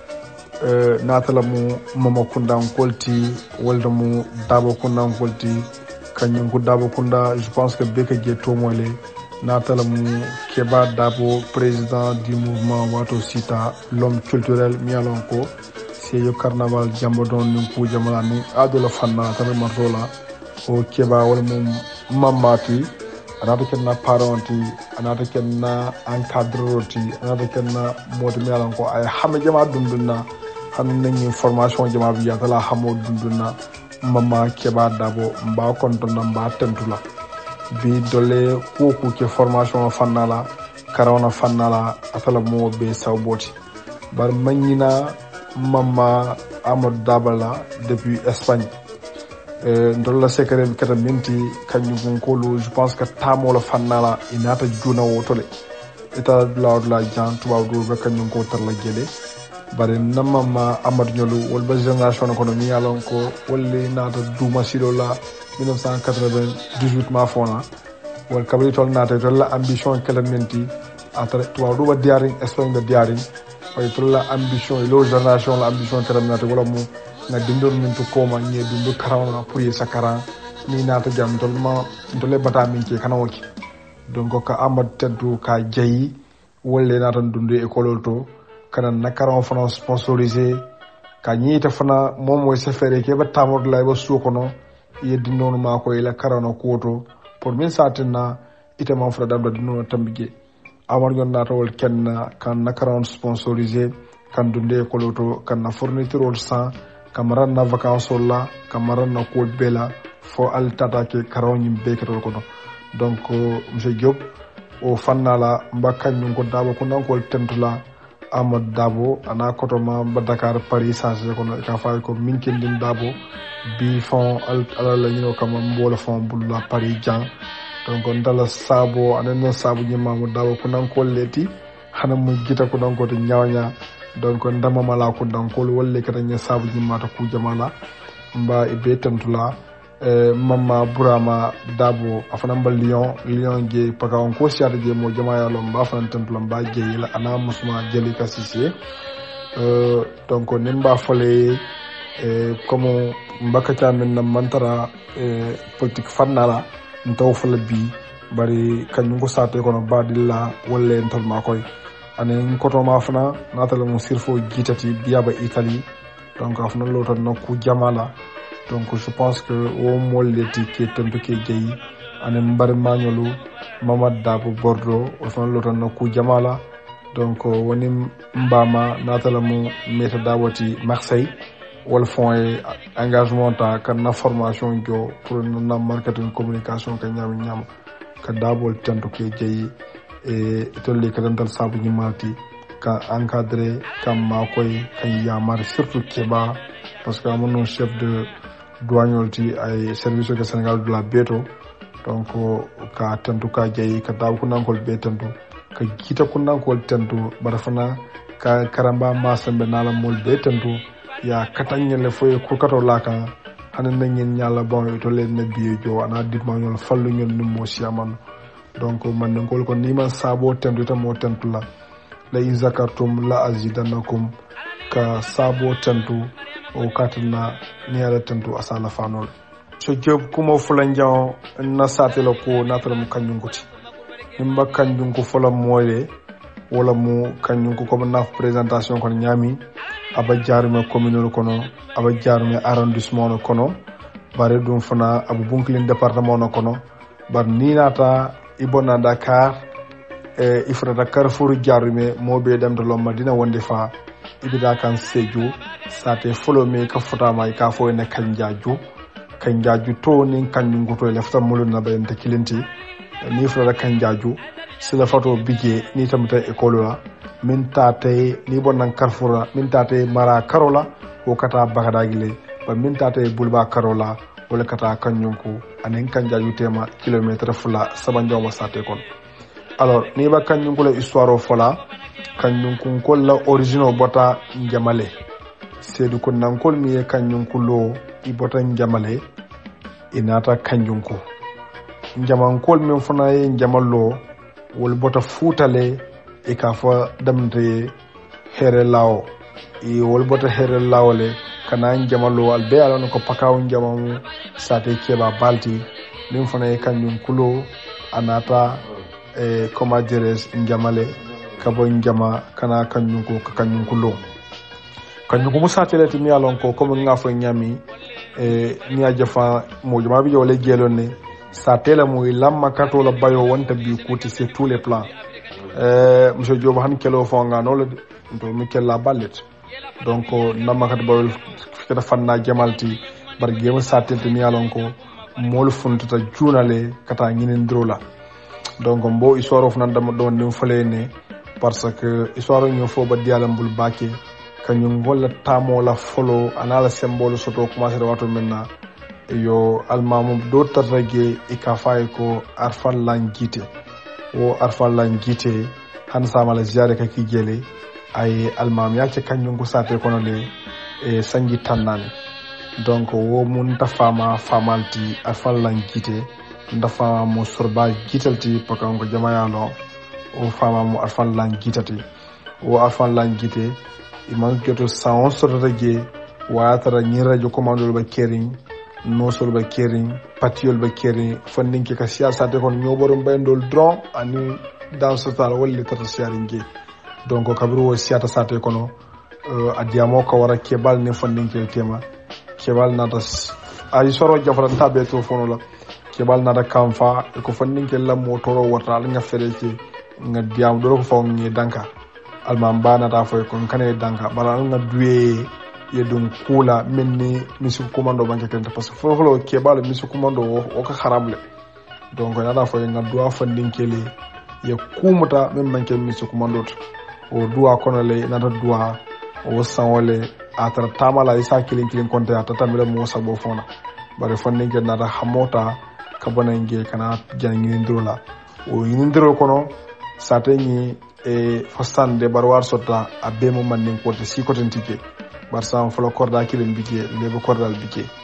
natala mu mama kunda ngolti walda mu dabo kunda ngolti kanyum ko dabo kunda je pense que beke je to mole natala mu keba dabo président du mouvement wato sita l'homme culturel mialon ko c'est yo carnaval jambodon ni ko jamala ni adola fanna tan martola o keba wala mum mamati anata kenna parenti anata kenna encadroti anata kenna modi mialon ko ay xame jama dunduna xamna ni formation jama bi yatala xamo dunduna mama keba dabo mba kontona mba tentula bi dole koku ke formation fannala karawna fannala atala mo be sawboti bar magnina mama Amadou Dabala depuis Espagne ndolla secret kata minti kanyu ko je pense que tamo la fannala inata juna wotole eta la jan tuba do be kanyu ko tarla jele bare namama Amadou Nyolu wol ba génération ko no mi yalon ko wolli nata duma silo la 1998 ma fona wol kabri tol nata la ambition kala minti atra tuba do ba diaring Espagne be diaring ay tolla ambition lo génération la ambition terminate wala mo na dindor min to koma ni dundu karawna pour ye sakara ni nata jam tolma tole bata min ke kana woki donc ka amad teddu ka jayi wolle nata dundu école to kana nakaraw fana sponsorisé ka nyita fana mom moy sefere ke ba tamor lay ba sukono ye dindono mako ila karano koto pour min satina ite man fra dabda dindono tambije amar yon natawol ken kan nakaran sponsorisé kan dunde koloto kan na fourniture sans kamaran na vacances la kamaran na ko bela fo al tata ke karawni beketo ko donc monsieur Diop o fannala mbakkan min ko dabo ko nan ko tentula Amadou Dabo ana kotoma ba Dakar Paris saje ko ka fa ko minkin din dabo bi fond ala la ñu kam mbolo fond bulla Paris jan donc ndala sabo anen sabo nyima mo dawo ko nan ko leti hana mo gita ko nan ko to nyawnya donc ndama mala ko dan ko wolle kata nya sabo nyima ta ku jamala mba e betantula Mama Burama Dabo afana mba Lyon je paka on ko siata je mo jama yalo mba afana temple mba je la ana musuma jeli ka sisi donc nimba fole comme mbaka tamen na mantara politique fannala ntaw fala bi bari kanyum ko sate kono badilla wolle entol ma koy ane koto ma fana natala mo sirfo jitati biaba Italie donc afana loto nokku jamala. Donc je pense que au moleti qui est un peu qui jayi ane mbar magnolu Mamad Dabo Bordeaux o fon lotan no ku jamala donc woni mbama natala mo meta dawati Marseille wala fond e engagement ta kan na formation jo pour na marketing communication ka nyam ka dabol tanto ke jayi e tolle ka dantal sabu nyimati ka encadrer kam ma koy kan yamar surtout keba parce que mon chef de douanolti ay service ke Sénégal de la beto donc ka tantu ka jayi ka daw ko nankol be tantu ka kita ko nankol tantu barafana ka karamba masambe nala mol be tantu ya katanyele foye ko kato laka hanan nyen nyala bon to len na biye jo ana ditma ñol fallu ñol ni mo siaman donc man ngol ko nima sabo tantu ta mo tantu la in zakartum la azidanakum ka sabo tantu o katina niara tantu asala fanol so job kuma fulanjaw na satelo ko natala mu kanyunguti nimba kanyungu fola moye wala mu kanyungu ko na présentation ko nyami aba jarume commune kono aba jarume arrondissement kono bare dum fana abu bunklin département kono bar ni nata ibona Dakar ifrata Carrefour jarume mobe dem to lomma dina wonde fa ibida kan seju sate follow me ka fota mai ka fo ne kanjaju to nin kanjungu to lefta mulu na be ente kilinti ni frata kanjaju sila fato bige ni tamta école la min tate ni bonan Carrefour min tate mara karola o kata bagdagile ba min tate bulba karola wala kata kanjunku anen kanjaju tema kilometre fula sabanjo ma sate kon alors ni ba kanjunku la histoire fola kanjunku ko la original bota njamale sedu ko nankol mi e kanjunku lo i bota njamale inata kanjunku njamankol min fana e njamallo wol bota futale e ka fa damde here lawo e wol bota here lawole kana njamallo al be alon ko pakaw njamamu sate keba balti min fana e kanjunku lo anata comment dirais njamale kabo njama kana kanjunku ka kanjunku lo kanjunku musatele mi alon ko comme nga fo nyami ni ajafa mo jama bi jole gelone satele mo lamma kato la bayo wonta bi kuti sur tous les plans monsieur Diop han kelo fo nga no do mi kella ballet donc namma kat bawol kata fanna jamalti bar gema satele mi alon ko mol funtuta junale kata nginen drola donc mbo histoire of nan dama don nim falene parce que histoire ñu fo ba dialam bul baké kanyum golla tamo la folo anala symbole soto commencé de wato maintenant yo almamu do tarrage e ka fay ko arfan langite o arfan langite han samala ziare ka ki jele ay almam ya ci kanyum ko sate kono le e sangi tannane donc wo mun tafama famalti arfan langite ndafa mo sorba gitalti pakango jamayalo o fama mo arfan langitati o arfan langite iman joto saon sototaje watara nyirajo commandol ba kering no sol ba kering patiol ba kering fandinke ka siyasa de kon nyoborum bayndol dron ani dans ce temps walli tata siaringe donc kabru wo siyata sate kono adiamo ko wara kebal ne fandinke tema kebal nata ay soro jafran tabe to fono la kebal nata kamfa ko fandinke la motoro wata nga fereke nga diam do ko fawni danka alman bana ta foy kon kane danka bala nga duwe ye dum kula menni misu commando banke kenta parce que foflo ke bala misu commando o ka haramle donc na ta foy nga duwa fandinkele ye kumuta men banke misu commando o duwa kono le na ta duwa o sanwole atra tamala isa kilin konte ata tamila mo sabo fona bare fandinke na ta hamota kabonange kana jangi ndrola o yindro kono sateni fastande barwar sota abemo mannen ko te si ko tentike bar sam flo korda kilen bike lebo kordal bike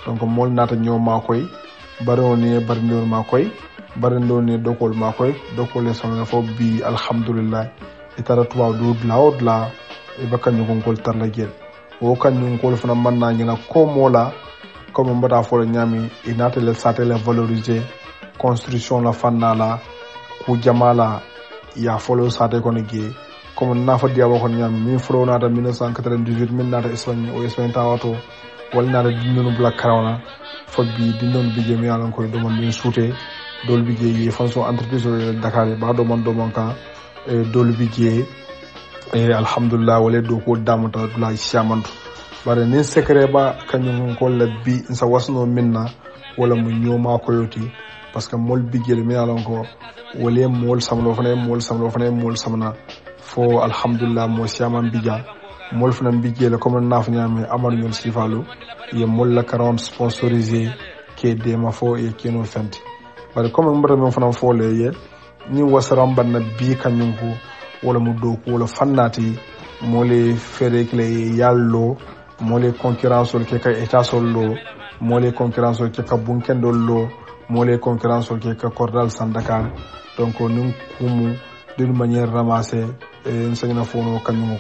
donc mol nata ñoo makoy baroni barindor makoy barindor ni dokol makoy dokol sama fo bi alhamdulillah itara tuwa do la e bakkan ñu ko tar la gel wo kan ñu ko fana man na ngina ko mola comme mbata fo ñami inata le satele valoriser construction la fanala ku jamala ya folo sate ko ngi comme na fa diabo ko ñami mi fro nata 1998 min nata Espagne o Espagne tawato wal nata dinno black crown fo bi dinno bi jemi yalan ko do man min souté dol bi je fonction entreprise de Dakar ba do man ka dol bi je alhamdulillah wala do ko damuta dula shamantu bare nin secret ba kanyum ko labbi insa wasno minna wala mu nyoma ko yoti parce que mol bigel mi alon ko wala mol samlo fana fo alhamdulillah mo shaman biga mol fana bigel comme naf nyami amar ñol sifalu ye mol la 40 sponsorisé ke de ma fo e keno fenti bare comme mbara mon fana fo le ye ni wasaram banna bi kanyum ko wala mu do ko wala fannati mole fere kle yallo mole concurrence ke ka état sollo mole concurrence ke ka bunken dollo mole concurrence ke ka cordal sandakal donc nous kumu d'une manière ramassée nsagna fono kanyum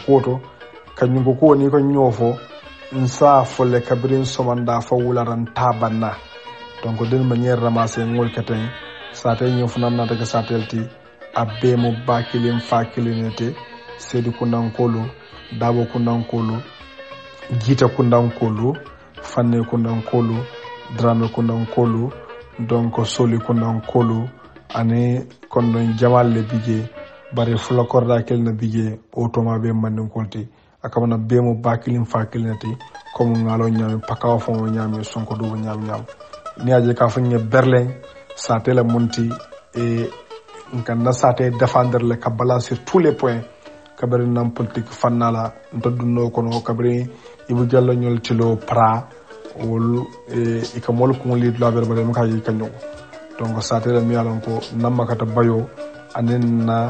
ko ni ko nyofo nsa folle kabrin somanda fa wularan tabanna donc d'une manière ramassée ngol keten sa tay ñofna na daga satelti abbe mo bakilim fakilinete sedi kundankolo dabo kundankolo gita kundankolo fanne kundankolo drame kundankolo donc soli kundankolo ane kondon jamal le bije bare fula korda kel na bije automa be mandin kolti akamana be mo bakilim fakilinete comme ngalo nyami pakaw fo nyami sonko do nyam ni aje ka fanya berlin sa tele monti et nkan sate défendre le kabala sur tous les points kabari nam politique fanala ntodunno kono kabari ibu jallo ñol tilo pra wol e ka mol ko li la berbale mo kay kanyo donc sate le mi alon ko namakata bayo anenna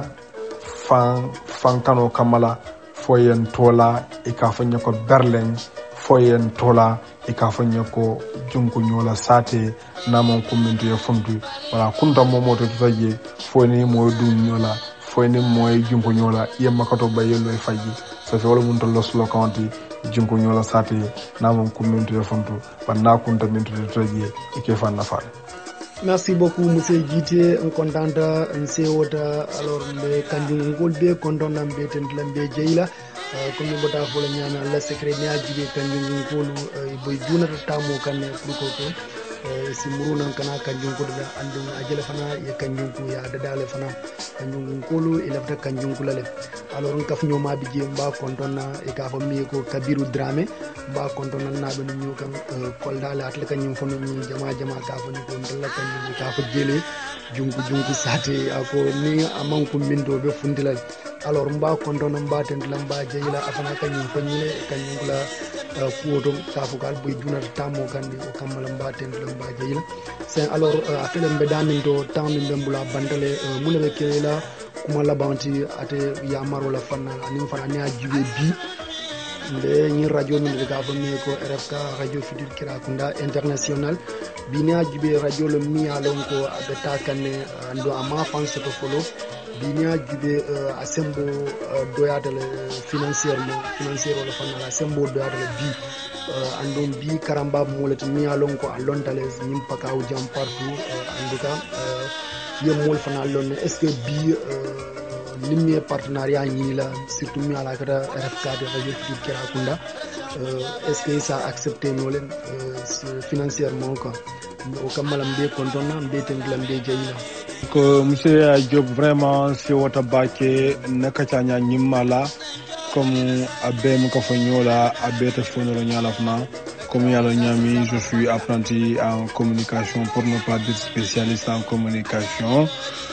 fan kano kamala foyen tola e ka fanya ko berlin foyen tola e ka fanya ko junku ñola sate namon community e fondu wala kunta momoto taje foyni moy du ñola foyni moy junku ñola yemma kato bayelo e faji ça fait wala mun to los lokanti junku ñola sate namon community e fondu banna kunta min to taje e ke fanna fa. Merci beaucoup monsieur Djité, on contente nse wota alors le kanjum ngol be konton nambe ten lambe jeyla comme ni bota fo la ñana la secret ni ajibe kanjum ngol boy dunata tamo kanne pour ko to si murunan kana kanjum ko da andum ajele fana ye kanjum ko ya dadale fana kanjum ngol e lafta kanjum ko lale alors on kaf ñoma bi je mba kontona e ka fa mi ko Kabiru Dramé mba kontona nabe ñu kan kolda la atla kanjum fo ñu jama ka fa ñu ko ndalla kanjum ka fa jele junku sate ako ni amanku mindo be fundilal alors mba kontona mba tentla mba jeyla afana kanjum fo ñile kanjum la kuoto kafugal boy dunata tamo kandi o kammala mba tentla mba jeyla c'est alors afele mbe damin to temps min be mbula bandale mulebe kela kuma labanti ate ya maro la fanna anim fana ne ajibe bi mbe ñi radio min daga fa mi ko RFK radio Futur Kirakunda international bi ne ajibe radio le mi alon ko abeta kanne ando ama fan soto folo bi ne ajibe asembo doyatale financièrement la fanna la asembo doyatale bi andon bi karamba molet mi alon ko alontale nim pakaw jam partout anduka ye mol fana lon est-ce que bi limé partenariat ñi la surtout mi ala kata RFK de radio Futur Kirakunda est-ce que ça accepté no len financièrement quoi o kamala mbe kontona mbe tengla mbe jeyila ko monsieur Diop vraiment si wata bake nakachanya nyimala comme abem ko fonyola abeta fonyola nyala fna comme yalla nyami je suis apprenti en communication pour ne pas dire spécialiste en communication.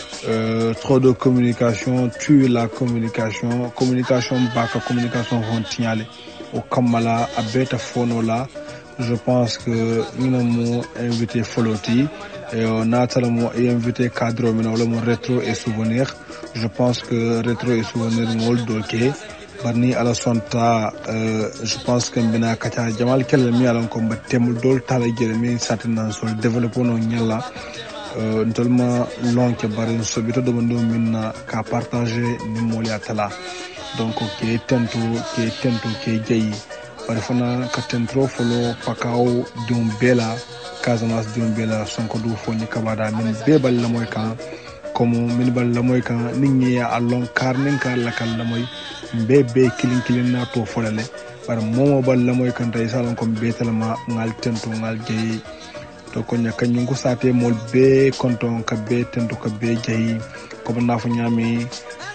Trop de communication tue la communication baka communication hontiale au kamala abeta fonola. Je pense que nous avons invité Foloti et on a invité cadre mon rétro et souvenir. Je pense que rétro et souvenir m'ol doké barni ala sonta je pense que bina kacha jamal kel mi ala ko temul dol tala jere mi satina so développer no nyalla tellement long que bari so bito do mando minna ka partager ni moli atala donc ke tento ke jeyi bari fana ka tentro folo pakao dum bela Casamance dum bela sonko du foni kabada min bebal la moy kan comme min bal la moy kan ningni ya allon karnin ka la kal la moy bebe kilin na to folale bar momo bal la moy kan tay salon ko betalma ngal tento ngal jeyi to ko nya kanyum ko sate mol be konton ka be tento ka be jeyi ko na fu nyami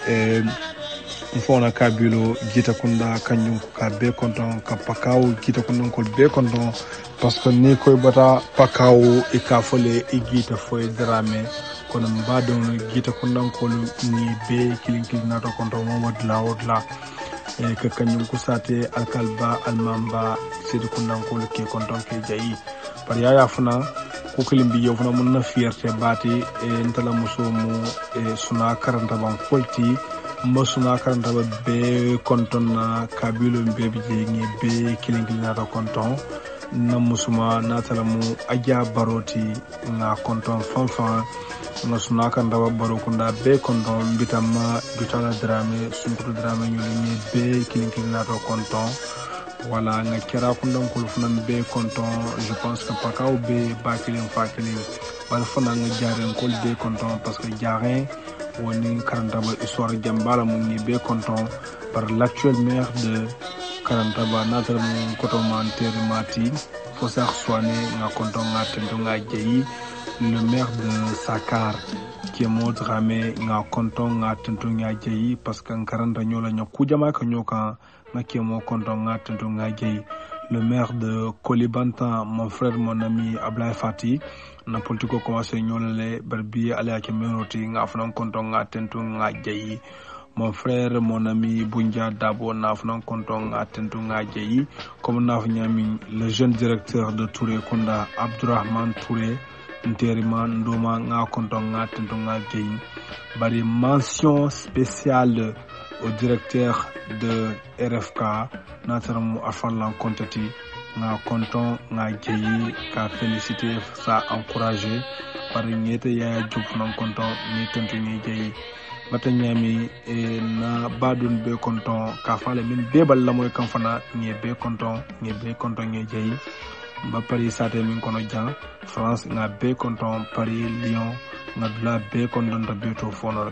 fona kabilo jita kunda kanyum ka be konton ka pakaw jita kunda ko be konton parce que ni koy bata pakaw e ka fole e jita foy drame kono mbadon jita kunda ko ni be kilin na to konton mo wadla e ka kanyum ko sate alkalba almamba sidu kunda ko ke konton ke jayi par ya funa ko kilim bi yofuna mun na fierté bati e ntala musumu e suna karanta ban kolti mosuna karanta be konton na kabilo mbebe jengi be kilingi na konton na musuma na talamu aja baroti na konton fanfan na suna karanta baro kunda be konton bitama bitala drame sunkutu drame nyoli be kilingi na konton wala nga kera kunda kulfuna be konton je pense que pakao be bakilin fakilin bal fana nga jaren kol be konton parce que jaren woni Karantaba histoire jambala mu ngi be content par l'actuel maire de Karantaba notre mon cotomanter mati faut ça soigner nga content nga tendo nga jeyi le maire de Sakar qui est modramé nga content nga tendo nga jeyi parce que Karanta nyola nyokujama ka nyoka nga qui est mo content nga tendo nga jeyi le maire de Kolibantan mon frère mon ami Ablaye Fati na politiko commencé ñolale barbi ala ke menoti nga afnan konton nga tentu nga jeyi mon frère mon ami Bunja Dabo na afnan konton nga tentu nga jeyi comme na nyami le jeune directeur de Touré Konda Abdourahmane Touré Nteriman Ndoma nga konton nga tentu nga jeyi bari mention spéciale au directeur de RFK Nataramu Afallan Kontati nga konton nga jeyi ka féliciter ça encourager par ñete ya job nan konton ni tentu ni jeyi bata ñami na badun be konton ka fale min bebal la moy kan fana ñe be konton ñe jeyi ba Paris sate min kono jang France nga be konton Paris Lyon nga dula be konton da be to fonor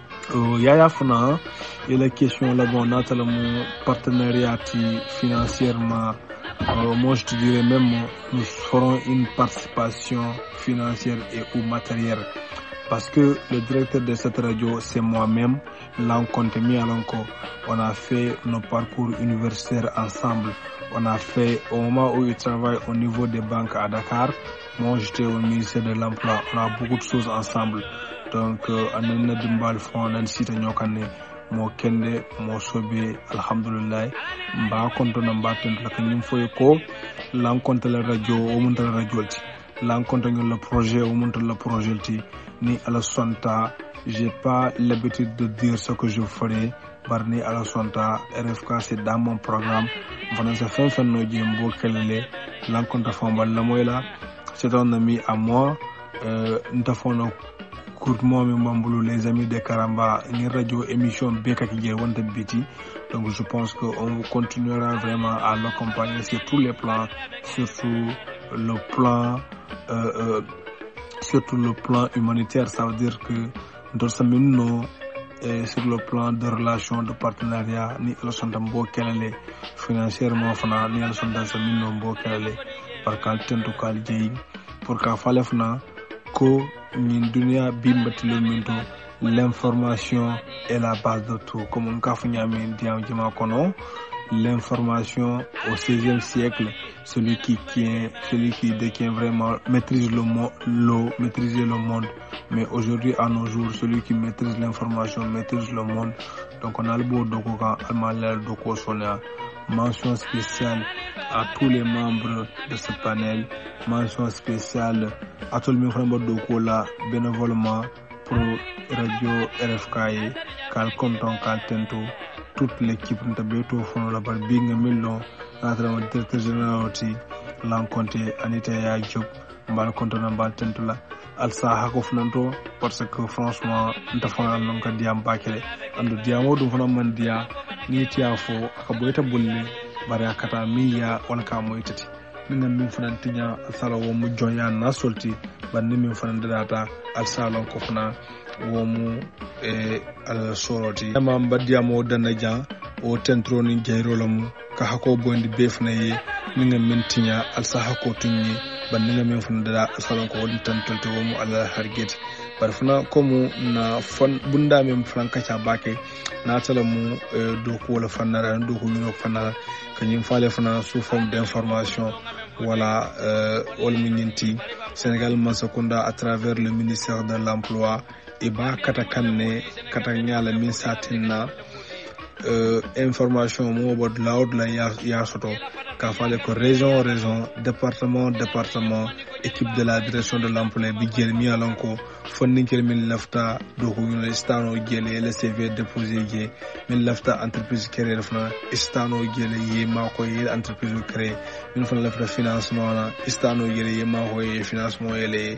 yaya fana et la question là bon natala mon partenariat financièrement moi je te dirais même nous ferons une participation financière et ou matérielle parce que le directeur de cette radio c'est moi-même l'encontre mis à l'enco on a fait nos parcours universitaires ensemble on a fait au moment où il travaille au niveau des banques à Dakar moi j'étais au ministère de l'emploi on a beaucoup de choses ensemble donc anana dimbal fond nan sita ñokane mo kende mo sobe alhamdulillah mba konto na mba tent la kanyum foy ko l'encontre la radio o monta la radio ti l'encontre le projet o monta le projet ti ni ala sonta j'ai pas l'habitude de dire ce que je ferai barni ala sonta RFK c'est dans mon programme vana sa fin no jembo kelele l'encontre fombal la moyla c'est un ami à moi ntafono courtement mi mambulu les amis de Karamba ni radio émission beka ki je wonta biti donc je pense que on continuera vraiment à l'accompagner sur tous les plans surtout le plan humanitaire ça veut dire que dans ce minno sur le plan de relation de partenariat ni la sonta mbo kelele financièrement fana ni la sonta sa minno mbo kelele par kaltentu kal jeyi pour ka falefna ko min dunia bimbati le minto l'information est la base de tout comme on kafu nyami diam jima kono l'information au 16e siècle celui qui détient vraiment maîtrise le monde mais aujourd'hui à nos jours celui qui maîtrise l'information maîtrise le monde donc on a le beau doko kan almalal doko sonia mention spéciale à tous les membres de ce panel mention spéciale à tout le monde doko là bénévolement pour radio RFK kal konton kal tento toute l'équipe nta be to fono la bar bi nga millo natra mo directeur général oti lankonte anita ya job mbal kontona mbal tentula alsa hako funanto parce que franchement nta fana non ka diam bakele andu diamo dum fana man dia ni tiya fo aka boyta bulle bare akata miya wala ka moytati minna min fana tinya alsala wo mu jonya na solti banni min fana data alsala ko fana wo mu al soroti ma mbadiamo dana jan o tentro ni jeyro lamu ka hako bondi befna ye minna min tinya alsa hako tunyi banninga min fana dada alsalon ko woni tan tolte wo mu ala hargeti bar fana komu na fon bunda min fana kacha bake na tala mu do ko wala fanara do ko ñu fanara kanyim fale fana sous forme d'information wala wala minti Sénégal Masakunda à travers le ministère de l'emploi et ba kata kanne kata nyala min satinna information mo bod laud la ya soto ka fale ko région département équipe de la direction de l'emploi bi jël mi alonko fonninkel min lafta do ko ñu stano jëlé le CV déposé je min lafta entreprise créer fana stano jëlé yi ma ko yi entreprise créer min fana lafta financement na stano jëlé yi ma ko yi financement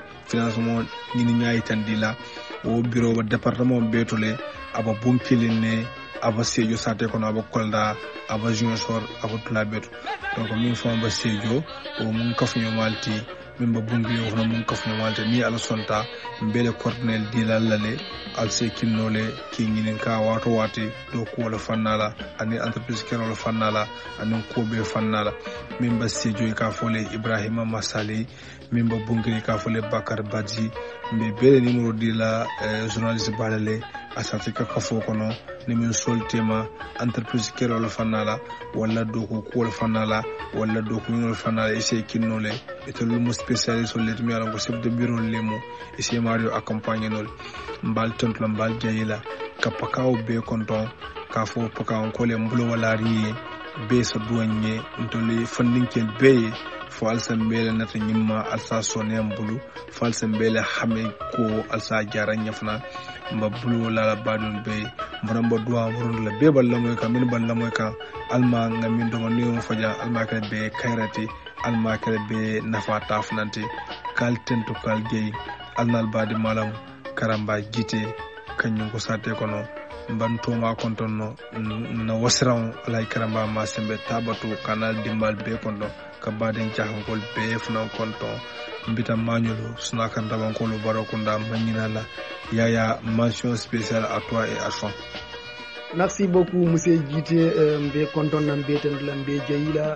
ni ñay tandila o bureau ba département betulé aba bonkiline aba sejo sate kono aba kolda aba junior aba tulabetu donc min fon ba sejo o mun kafunyo malti min ba bungi o mun kafunyo malti ni ala sonta mbele coordinel dilalale al sekinole ki nginin ka wato wati do ko wala fannala ani entreprise kero wala fannala ani ko be fannala min ba sejo ka fole Ibrahima Masali min ba bungi ka fole Bakar Badji mbe bele numéro dila journaliste balale asati ka kafo kono ni min soltema entreprise kero wala fannala wala do ko wala fannala wala do ko wala fannala ese kinnole eto lumo spécialiste le mi ala ko chef de bureau lemo ese mario accompagner nol mbal tonto mbal jayila kapakao be konton ka fo pakao ko le mbulo wala ri be so douanye ntole fundinkel be fo alsa mbele nata nyimma alsa sonem bulu fo alsa mbele xame ko alsa jara nyafna mba bulu la badon be mboram bo duwa murun la be balla moy ka min balla moy ka alma ngamin do niyo faja alma ka be kairati alma ka be nafa tafnanti kal tento kal gey alnal badi malam karamba jite kanyum ko sate kono mbanto ma kontonno na wasran alay karamba ma sembe tabatu kanal dimbal be kondo ka baden jahankol be funan konton mbita mañolo sunaka ndabankolo barakunda mañinala yaya mention spéciale à toi et à son. Merci beaucoup monsieur Jité mbe konton na mbeten la mbe jeyila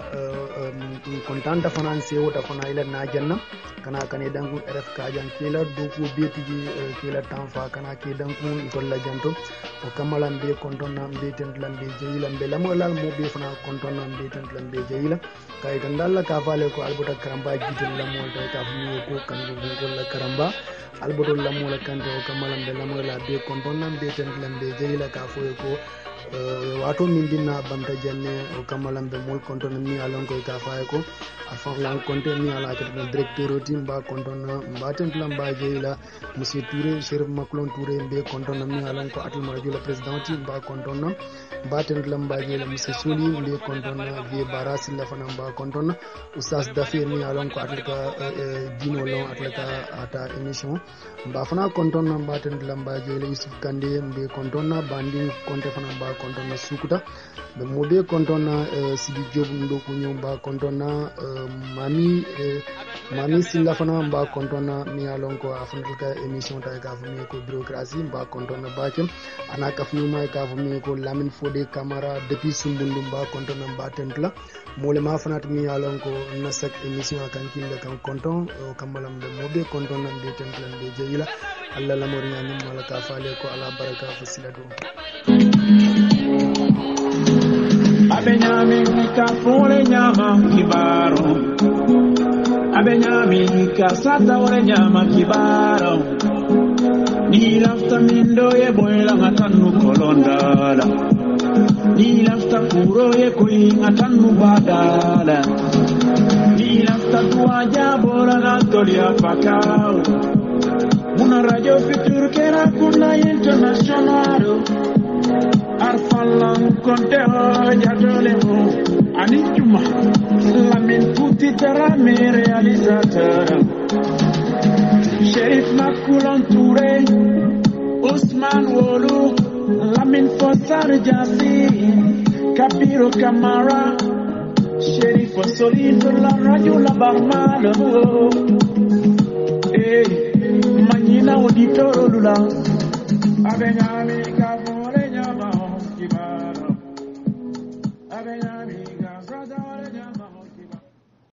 kontanta finance o ta fana ila na janna kana kane dangu RF ka jan kila doku betiji kila tanfa kana ke dangu tolla janto o kamala mbe konton na mbeten la mbe jeyila mbe lamolal mo be fana konton na mbeten la mbe jeyila kay tan dalla ka fale ko albota karamba Jité la mo tay ka fu ko kandu ko la karamba alboto lamola kante o kamala mbe lamola be konton na mbeten la mbe jeyila ka fu ko wato min dinna banta janne o kamalambe mol konton mi alon ko ka faay ko afan lan konte mi ala ka directeur oti mba konton mba templa mba jeela monsieur Touré Chérif Maklon Touré mbe konton mi alon ko atul ma jula président oti mba konton mba templa mba jeela monsieur Soli mbe konton vie barasi la fana mba konton oustaz Dafir mi alon ko atul ka dino lon atul ka ata émission mba fana konton mba templa mba jeela Yusuf Kande mbe konton bandi konte fana mba konton na sukuta be mobe konton na Sidi Diop ndo ko ñew ba konton na mami silla fana mba konton na mi alon ko afandal ka émission tay ka fu mi ko bureaucratie mba konton na bakem ana ka fu mi ka fu mi ko Lamine Fodé Camara depuis Sumbundu mba konton na mba tentla mole ma fanat mi alon ko na sak émission kan kinde kan konton kamalam de mobe konton na be tentla be jeyila Allah la mori nyani mala ka fale ko ala baraka fasilatu Abenyami ka fole nyama kibaro Abenyami ka sata ore nyama kibaro Ni lafta mindo ye boela matanu kolondala Ni lafta kuro ye kui matanu badala Ni lafta tuaja bora na tolia pakao Una radio futur que era con la internacional Arfalan konte jadole mo Anijuma Lamin Puti Terame réalisateur Sheriff Makoulon Touré Ousmane Wolu Lamin Fossar Jassi Kapiro Kamara Sheriff Solide la radio la barmale Manina Auditoro Lula Avec